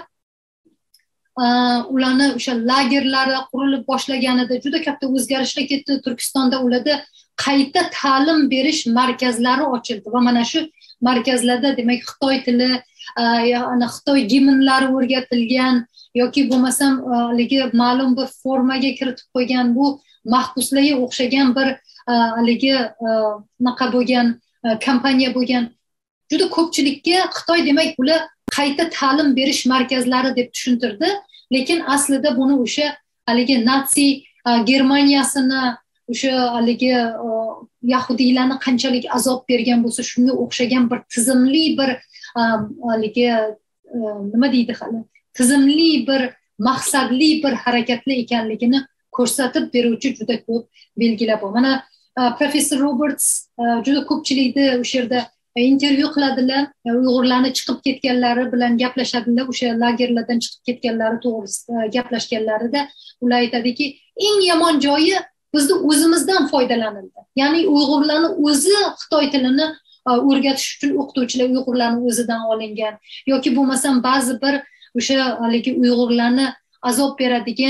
[SPEAKER 1] ularni o'sha lagerlari qurilib boshlaganida juda katta o'zgarishlar ketdi. Turkistonda ularda qayta ta'lim berish markazlari ochildi va mana shu markazlarda demak Xitoy tili, Xitoy gimnlari o'rgatilgan yoki bo'lmasam haligi ma'lum bir formaga kiritib qo'ygan bu mahbuslarga o'xshagan bir haligi naqa bo'lgan kompaniya bo'lgan. Juda ko'pchilikka Xitoy demak bular qayta ta'lim berish markazlari deb tushuntirdi, lekin aslida buni o'sha haligi Nazi Germaniyasini, o'sha haligi yahudiylarni qanchalik azob bergan bo'lsa, shunga o'xshagan bir tizimli bir haligi nima deydi hali? Tizimli bir maqsadli bir harakatli ekanligini ko'rsatib beruvchi juda ko'p belgilar bor. Mana professor Roberts juda ko'pchilikni o'sha yerda intervyu qiladilar, Uyg'urlarni chiqib ketganlari bilan gaplashadilar, o'sha lagerlardan chiqib ketganlari to'g'risida gaplashganlarida ular aytadiki, eng yomon joyi bizni o'zimizdan foydalanildi. Ya'ni Uyg'urlarni o'zi Xitoy tilini o'rgatish uchun o'qituvchilar Uyg'urlarni o'zidan olingan yoki bo'lmasam ba'zi bir o'sha haligi Uyg'urlarni azob beradigan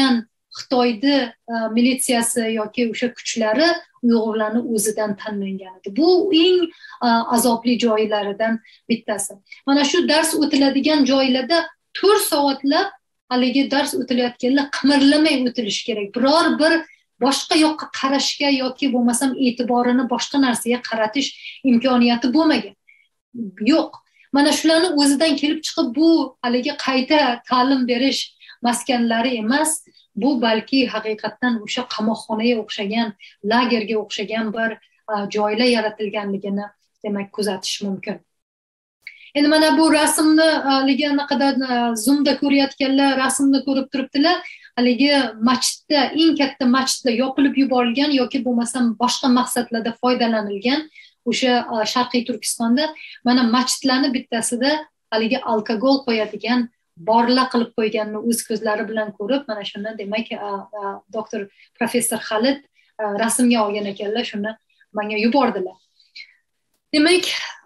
[SPEAKER 1] Xitoyda militsiyasi yoki o'sha kuchlari Uyg'urlarni o'zidan tanlagan edi. Bu eng azobli joylaridan bittasi. Mana shu dars o'tiladigan joylarda 4 soatlab haligi dars o'tilayotganda qimirlamay o'tilish kerak. Biror bir boshqa yoqqa qarashga yoki bo'lmasam e'tiborini boshqa narsaga qaratish imkoniyati bo'lmagan. Yo'q. Mana shularni o'zidan kelib chiqib bu haligi qayta ta'lim berish maskanlari emas, bu balki haqiqatdan o'sha qamoqxonaga o'xshagan, lagerga o'xshagan bir joylar yaratilganligini demak kuzatish mumkin. Endi mana bu rasmni haligi naqadar zoomda ko'rayotganlar rasmni ko'rib turibdilar. Haligi masjidda, eng katta masjidda yopilib yuborilgan yoki bo'lmasam boshqa maqsadlarda foydalanilgan o'sha Sharqiy Turkistonda mana masjidlarning bittasida haligi alkogol qo'yadigan borla qilib qo'yganini o'z ko'zlari bilan ko'rib, mana shuni demak doktor professor Xalid rasmga olgan ekanlar, shuni menga yubordilar. Demak,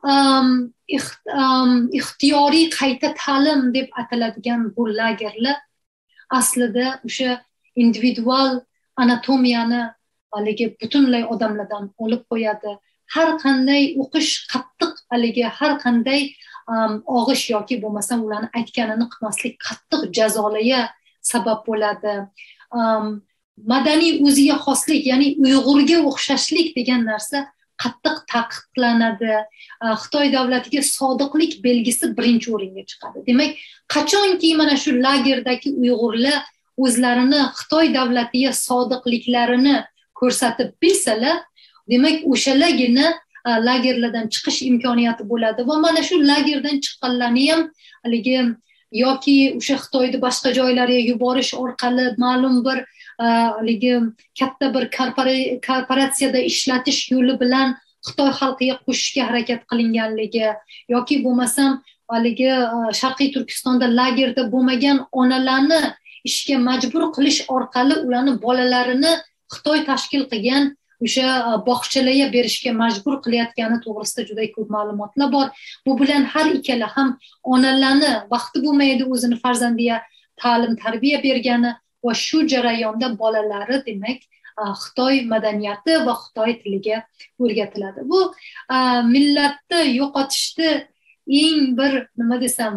[SPEAKER 1] ixtiyoriy qayta ta'lim deb ataladigan bu lagerlar aslida o'sha individual anatomiyani haligi butunlay odamlardan olib qo'yadi. Har qanday o'qish qattiq haligi har qanday og'ish yoki bo'lmasam ularni aytganini qilmaslik qattiq jazolarga sabab bo'ladi. Madaniy o'ziga xoslik, ya'ni Uyg'urga o'xshashlik degan narsa qattiq taqiqlanadi. Xitoy davlatiga sodiqlik belgisi birinchi o'ringa chiqadi. Demak, qachonki mana shu lagerdagi Uyg'urlar o'zlarini Xitoy davlatiga sodiqliklarini ko'rsatib bilsalar, demak o'shalargina lagerlardan chiqish imkoniyati bo'ladi va mana shu lagerdan chiqqanlarni ham haligi yoki o'sha Xitoyda boshqa joylarga yuborish orqali ma'lum bir haligi katta bir korporatsiyada ishlatish yo'li bilan Xitoy xalqiga qo'shishga harakat qilinganligi yoki bo'lmasam haligi Sharqiy Turkistonda lagerda bo'lmagan onalarni ishga majbur qilish orqali ularni bolalarini Xitoy tashkil qilgan o'sha bog'chalarga berishga majbur qilayotgani to'g'risida juda ko'p ma'lumotlar bor. Bu bilan har ikkala ham onalarni vaqti bo'lmaydi o'zini farzandiga ta'lim tarbiya bergani va shu jarayonda bolalari demak Xitoy madaniyati va Xitoy tiliga o'rgatiladi. Bu millatni yo'qotishda eng bir nima desam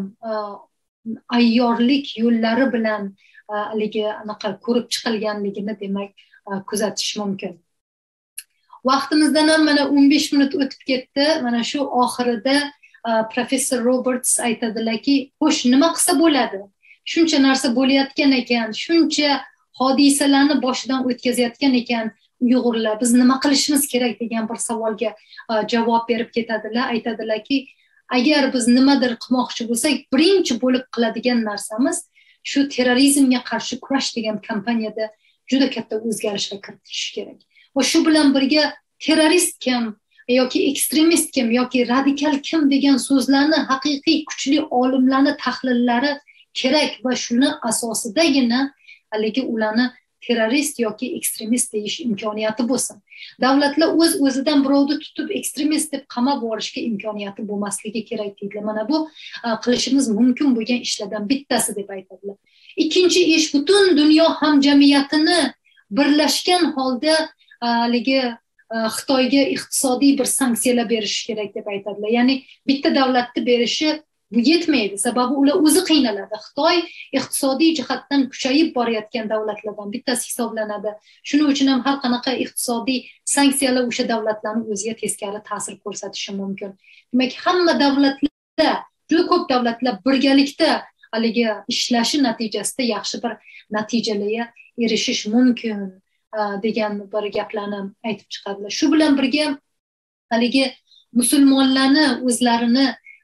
[SPEAKER 1] ayyorlik yo'llari bilan haligi anaqa ko'rib chiqilganligini demak kuzatish mumkin. Vaqtimizdan ham mana 15 minut o'tib ketdi. Mana shu oxirida professor Roberts aytadilarki, xo'sh, nima qilsa bo'ladi? Shuncha narsa bo'layotgan ekan, shuncha hodisalarni boshidan o'tkazayotgan ekan Uyg'urlar, biz nima qilishimiz kerak degan bir savolga javob berib ketadilar. Aytadilarki, agar biz nimadir qilmoqchi bo'lsak, birinchi bo'lib qiladigan narsamiz shu terrorizmga qarshi kurash degan kampaniyada juda katta o'zgarishlar kiritish kerak. Va shu bilan birga terrorist kim yoki ekstremist kim yoki radikal kim degan so'zlarni haqiqiy kuchli olimlarning tahlillari kerak va shuni asosidagina haligi ularni terrorist yoki ekstremist deyish imkoniyati bo'lsin. Davlatlar o'z-o'zidan birovni tutib ekstremist deb qamab yuborishga imkoniyati bo'lmasligi kerak deydilar. Mana bu qilishimiz mumkin bo'lgan ishlardan bittasi deb aytadilar. Ikkinchi ish, butun dunyo hamjamiyatini birlashgan holda haligi Xitoyga iqtisodiy bir sanksiyalar berish kerak deb aytadilar. Ya'ni bitta davlatni berishi bu yetmaydi. Sababi ular o'zi qiynaladi. Xitoy iqtisodiy jihatdan kuchayib borayotgan davlatlardan bittasi hisoblanadi. Shuning uchun ham har qanaqa iqtisodiy sanksiyalar o'sha davlatlarning o'ziga teskari ta'sir ko'rsatishi mumkin. Demak, hamma davlatlar, juda ko'p davlatlar birgalikda haligi ishlashi natijasida yaxshi bir natijalarga erishish mumkin degan bir gaplarni aytib chiqadilar. Shu bilan birga haligi musulmonlarni o'zlarini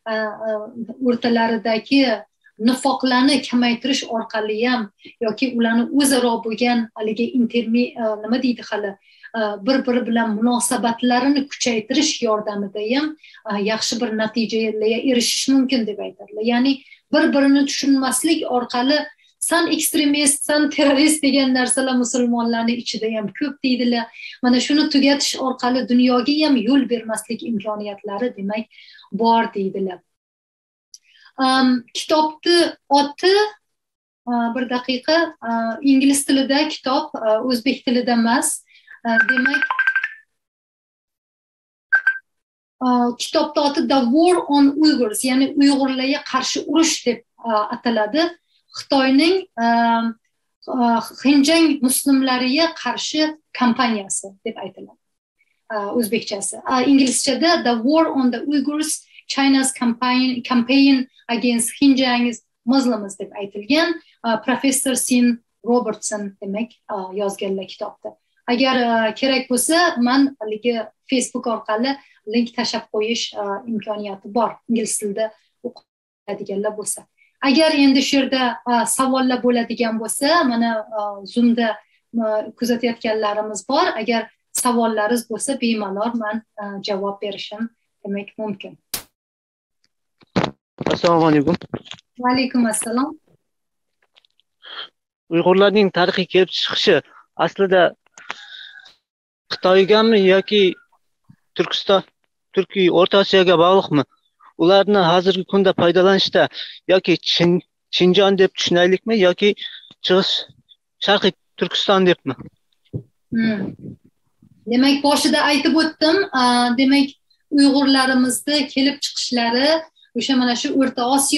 [SPEAKER 1] o'rtalaridagi nifoqlarni kamaytirish orqali ham yoki ularni o'zaro bo'lgan haligi nima deydi hali bir-biri bilan munosabatlarini kuchaytirish yordamida ham yaxshi bir natijalarga erishish mumkin deb aytadilar. Ya'ni bir-birini tushunmaslik orqali san ekstremist, san terrorist degan narsalar musulmonlarning ichida ham ko'p deydilar. Mana shuni tugatish orqali dunyoga ham yo'l bermaslik imkoniyatlari demak bor deydilar. Kitobni oti bir daqiqa. Ingliz tilida kitob, o'zbek tilida emas. Demak, kitobni oti The War on Uyghurs, ya'ni Uyg'urlarga qarshi urush deb ataladi. Xitoyning Xinjiang muslimlariga qarshi kampaniyasi deb aytiladi. O'zbekchasi. Inglizchada The War on the Uyghurs, China's campaign against Xinjiang's Muslims deb aytilgan. Professor Sin Robertson demak yozganlar kitobda. Agar kerak bo'lsa, men haligi Facebook orqali link tashlab qo'yish imkoniyati bor, ingliz tilida o'qiydiganlar bo'lsa. Agar endi shu yerda savollar bo'ladigan bo'lsa, mana Zoomda kuzatayotganlarimiz bor. Agar savollaringiz bo'lsa, bemalol men javob berishim demak mumkin.
[SPEAKER 2] Assalomu alaykum.
[SPEAKER 1] Va alaykum assalom.
[SPEAKER 2] Uyg'urlarning tarixiy kelib chiqishi aslida Xitoygami yoki Turkiy O'rta Osiyoga bog'liqmi? Ularni hozirgi kunda foydalanishda yoki Shinjon deb tushunaylikmi yoki Sharqiy Turkiston debmi?
[SPEAKER 1] Demak, boshida aytib o'tdim, demak, Uyg'urlarimizni kelib chiqishlari o'sha mana shu O'rta Osiyo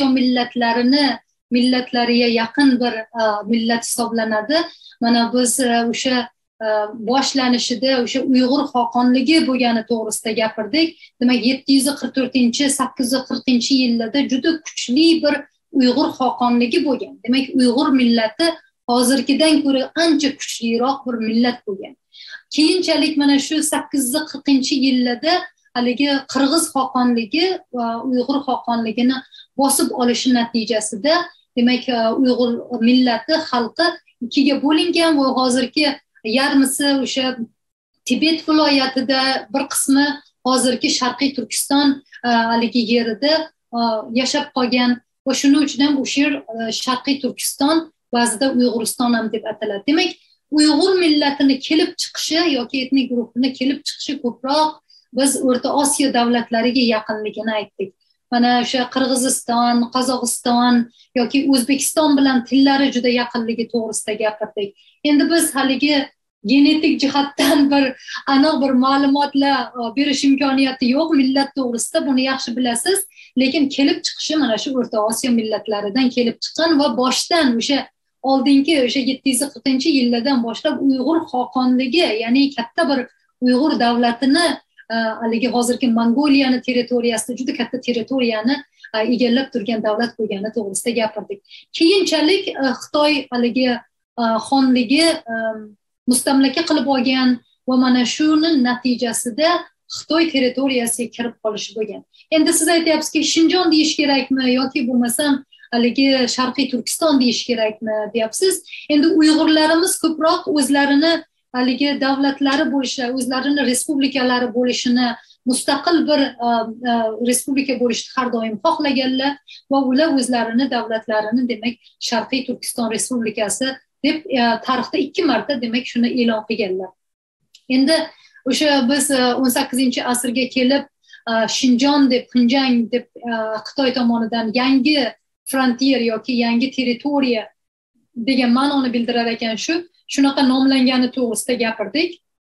[SPEAKER 1] millatlariga yaqin bir millat hisoblanadi. Mana biz o'sha boshlanishida o'sha Uyg'ur xoqonligi bo'lgani to'g'risida gapirdik. Demak, 740-840-yillarda juda kuchli bir Uyg'ur xoqonligi bo'lgan. Demak, Uyg'ur millati hozirgidan ko'ra ancha kuchliroq bir millat bo'lgan. Keyinchalik mana shu 840-yillarda haligi Qirg'iz xoqonligi va Uyg'ur xoqonligini bosib olishi natijasida demak Uyg'ur millati xalqi ikkiga bo'lingan va hozirgi yarmisi o'sha Tibet viloyatida, bir qismi hozirgi Sharqiy Turkiston haligi yerida yashab qolgan va shuning uchun ham o'sha yer Sharqiy Turkiston, ba'zida Uyg'uriston ham deb ataladi. Demak, Uyg'ur millatini kelib chiqishi yoki etnik guruhini kelib chiqishi ko'proq biz O'rta Osiyo davlatlariga yaqinligini aytdik. Mana o'sha Qirg'iziston, Qozog'iston yoki O'zbekiston bilan tillari juda yaqinligi to'g'risida gapirdik. Endi biz haligi genetik jihatdan bir aniq bir ma'lumotlar berish imkoniyati yo'q millat to'g'risida, buni yaxshi bilasiz, lekin kelib chiqishi mana shu O'rta Osiyo millatlaridan kelib chiqqan va boshdan o'sha oldingi o'sha 740-yillardan boshlab Uyg'ur xoqonligi, ya'ni katta bir Uyg'ur davlatini haligi hozirgi Mongoliyani territoriyasida juda katta territoriyani egallab turgan davlat bo'lgani to'g'risida gapirdik. Keyinchalik Xitoy haligi xonligi mustamlaka qilib olgan va mana shuni natijasida Xitoy territoriyasiga kirib qolishi bo'lgan. Endi siz aytyapsizki, Shinjon deyish kerakmi yoki bo'lmasam haligi Sharqiy Turkiston deyish kerakmi deyapsiz. Endi Uyg'urlarimiz ko'proq o'zlarini haligi davlatlari bo'lishi, o'zlarini respublikalari bo'lishini, mustaqil bir respublika bo'lishni har doim xohlaganlar va ular o'zlarini davlatlarini demak Sharqiy Turkiston Respublikasi deb tarixda 2 marta demak shuni e'lon qilganlar. Endi o'sha biz 18-asrga kelib Shinjon deb, Xinjiang deb Xitoy tomonidan yangi frontier yoki yangi territoriya degan ma'noni bildirar ekan, shunaqa nomlangani to'g'risida gapirdik.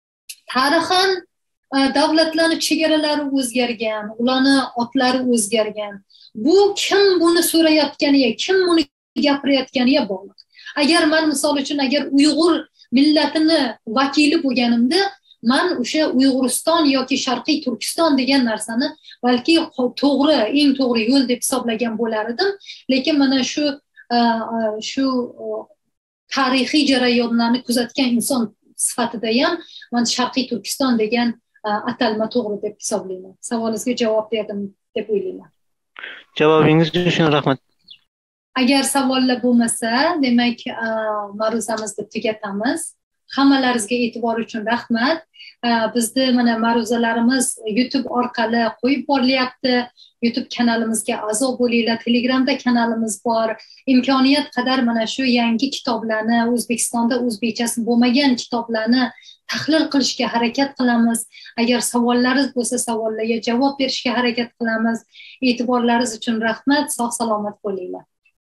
[SPEAKER 1] Tarixan davlatlarning chegaralari o'zgargan, ularni otlari o'zgargan. Bu kim buni so'rayotganiga, kim buni gapirayotganiga bog'liq. Agar men misol uchun agar Uyg'ur millatini vakili bo'lganimda, men o'sha Uyg'uriston yoki Sharqiy Turkiston degan narsani balki to'g'ri, eng to'g'ri yo'l deb hisoblagan bo'lar edim, lekin mana shu tarixiy jarayonlarni kuzatgan inson sifatida ham men Sharqiy Turkiston degan atalma to'g'ri deb hisoblayman. Savolingizga javob berdim deb o'ylayman.
[SPEAKER 2] Javobingiz uchun rahmat.
[SPEAKER 1] Agar savollar bo'lmasa, demak ma'ruzamizni tugatamiz. Hammalaringizga e'tibor uchun rahmat. Bizda mana ma'ruzalarimiz YouTube orqali qo'yib borilyapti. YouTube kanalimizga a'zo bo'linglar. Telegramda kanalimiz bor. Imkoniyat qadar mana shu yangi kitoblarni, O'zbekistonda o'zbekchasi bo'lmagan kitoblarni tahlil qilishga harakat qilamiz. Agar savollaringiz bo'lsa, savollarga javob berishga harakat qilamiz. E'tiborlaringiz uchun rahmat. Sog' salomat bo'linglar.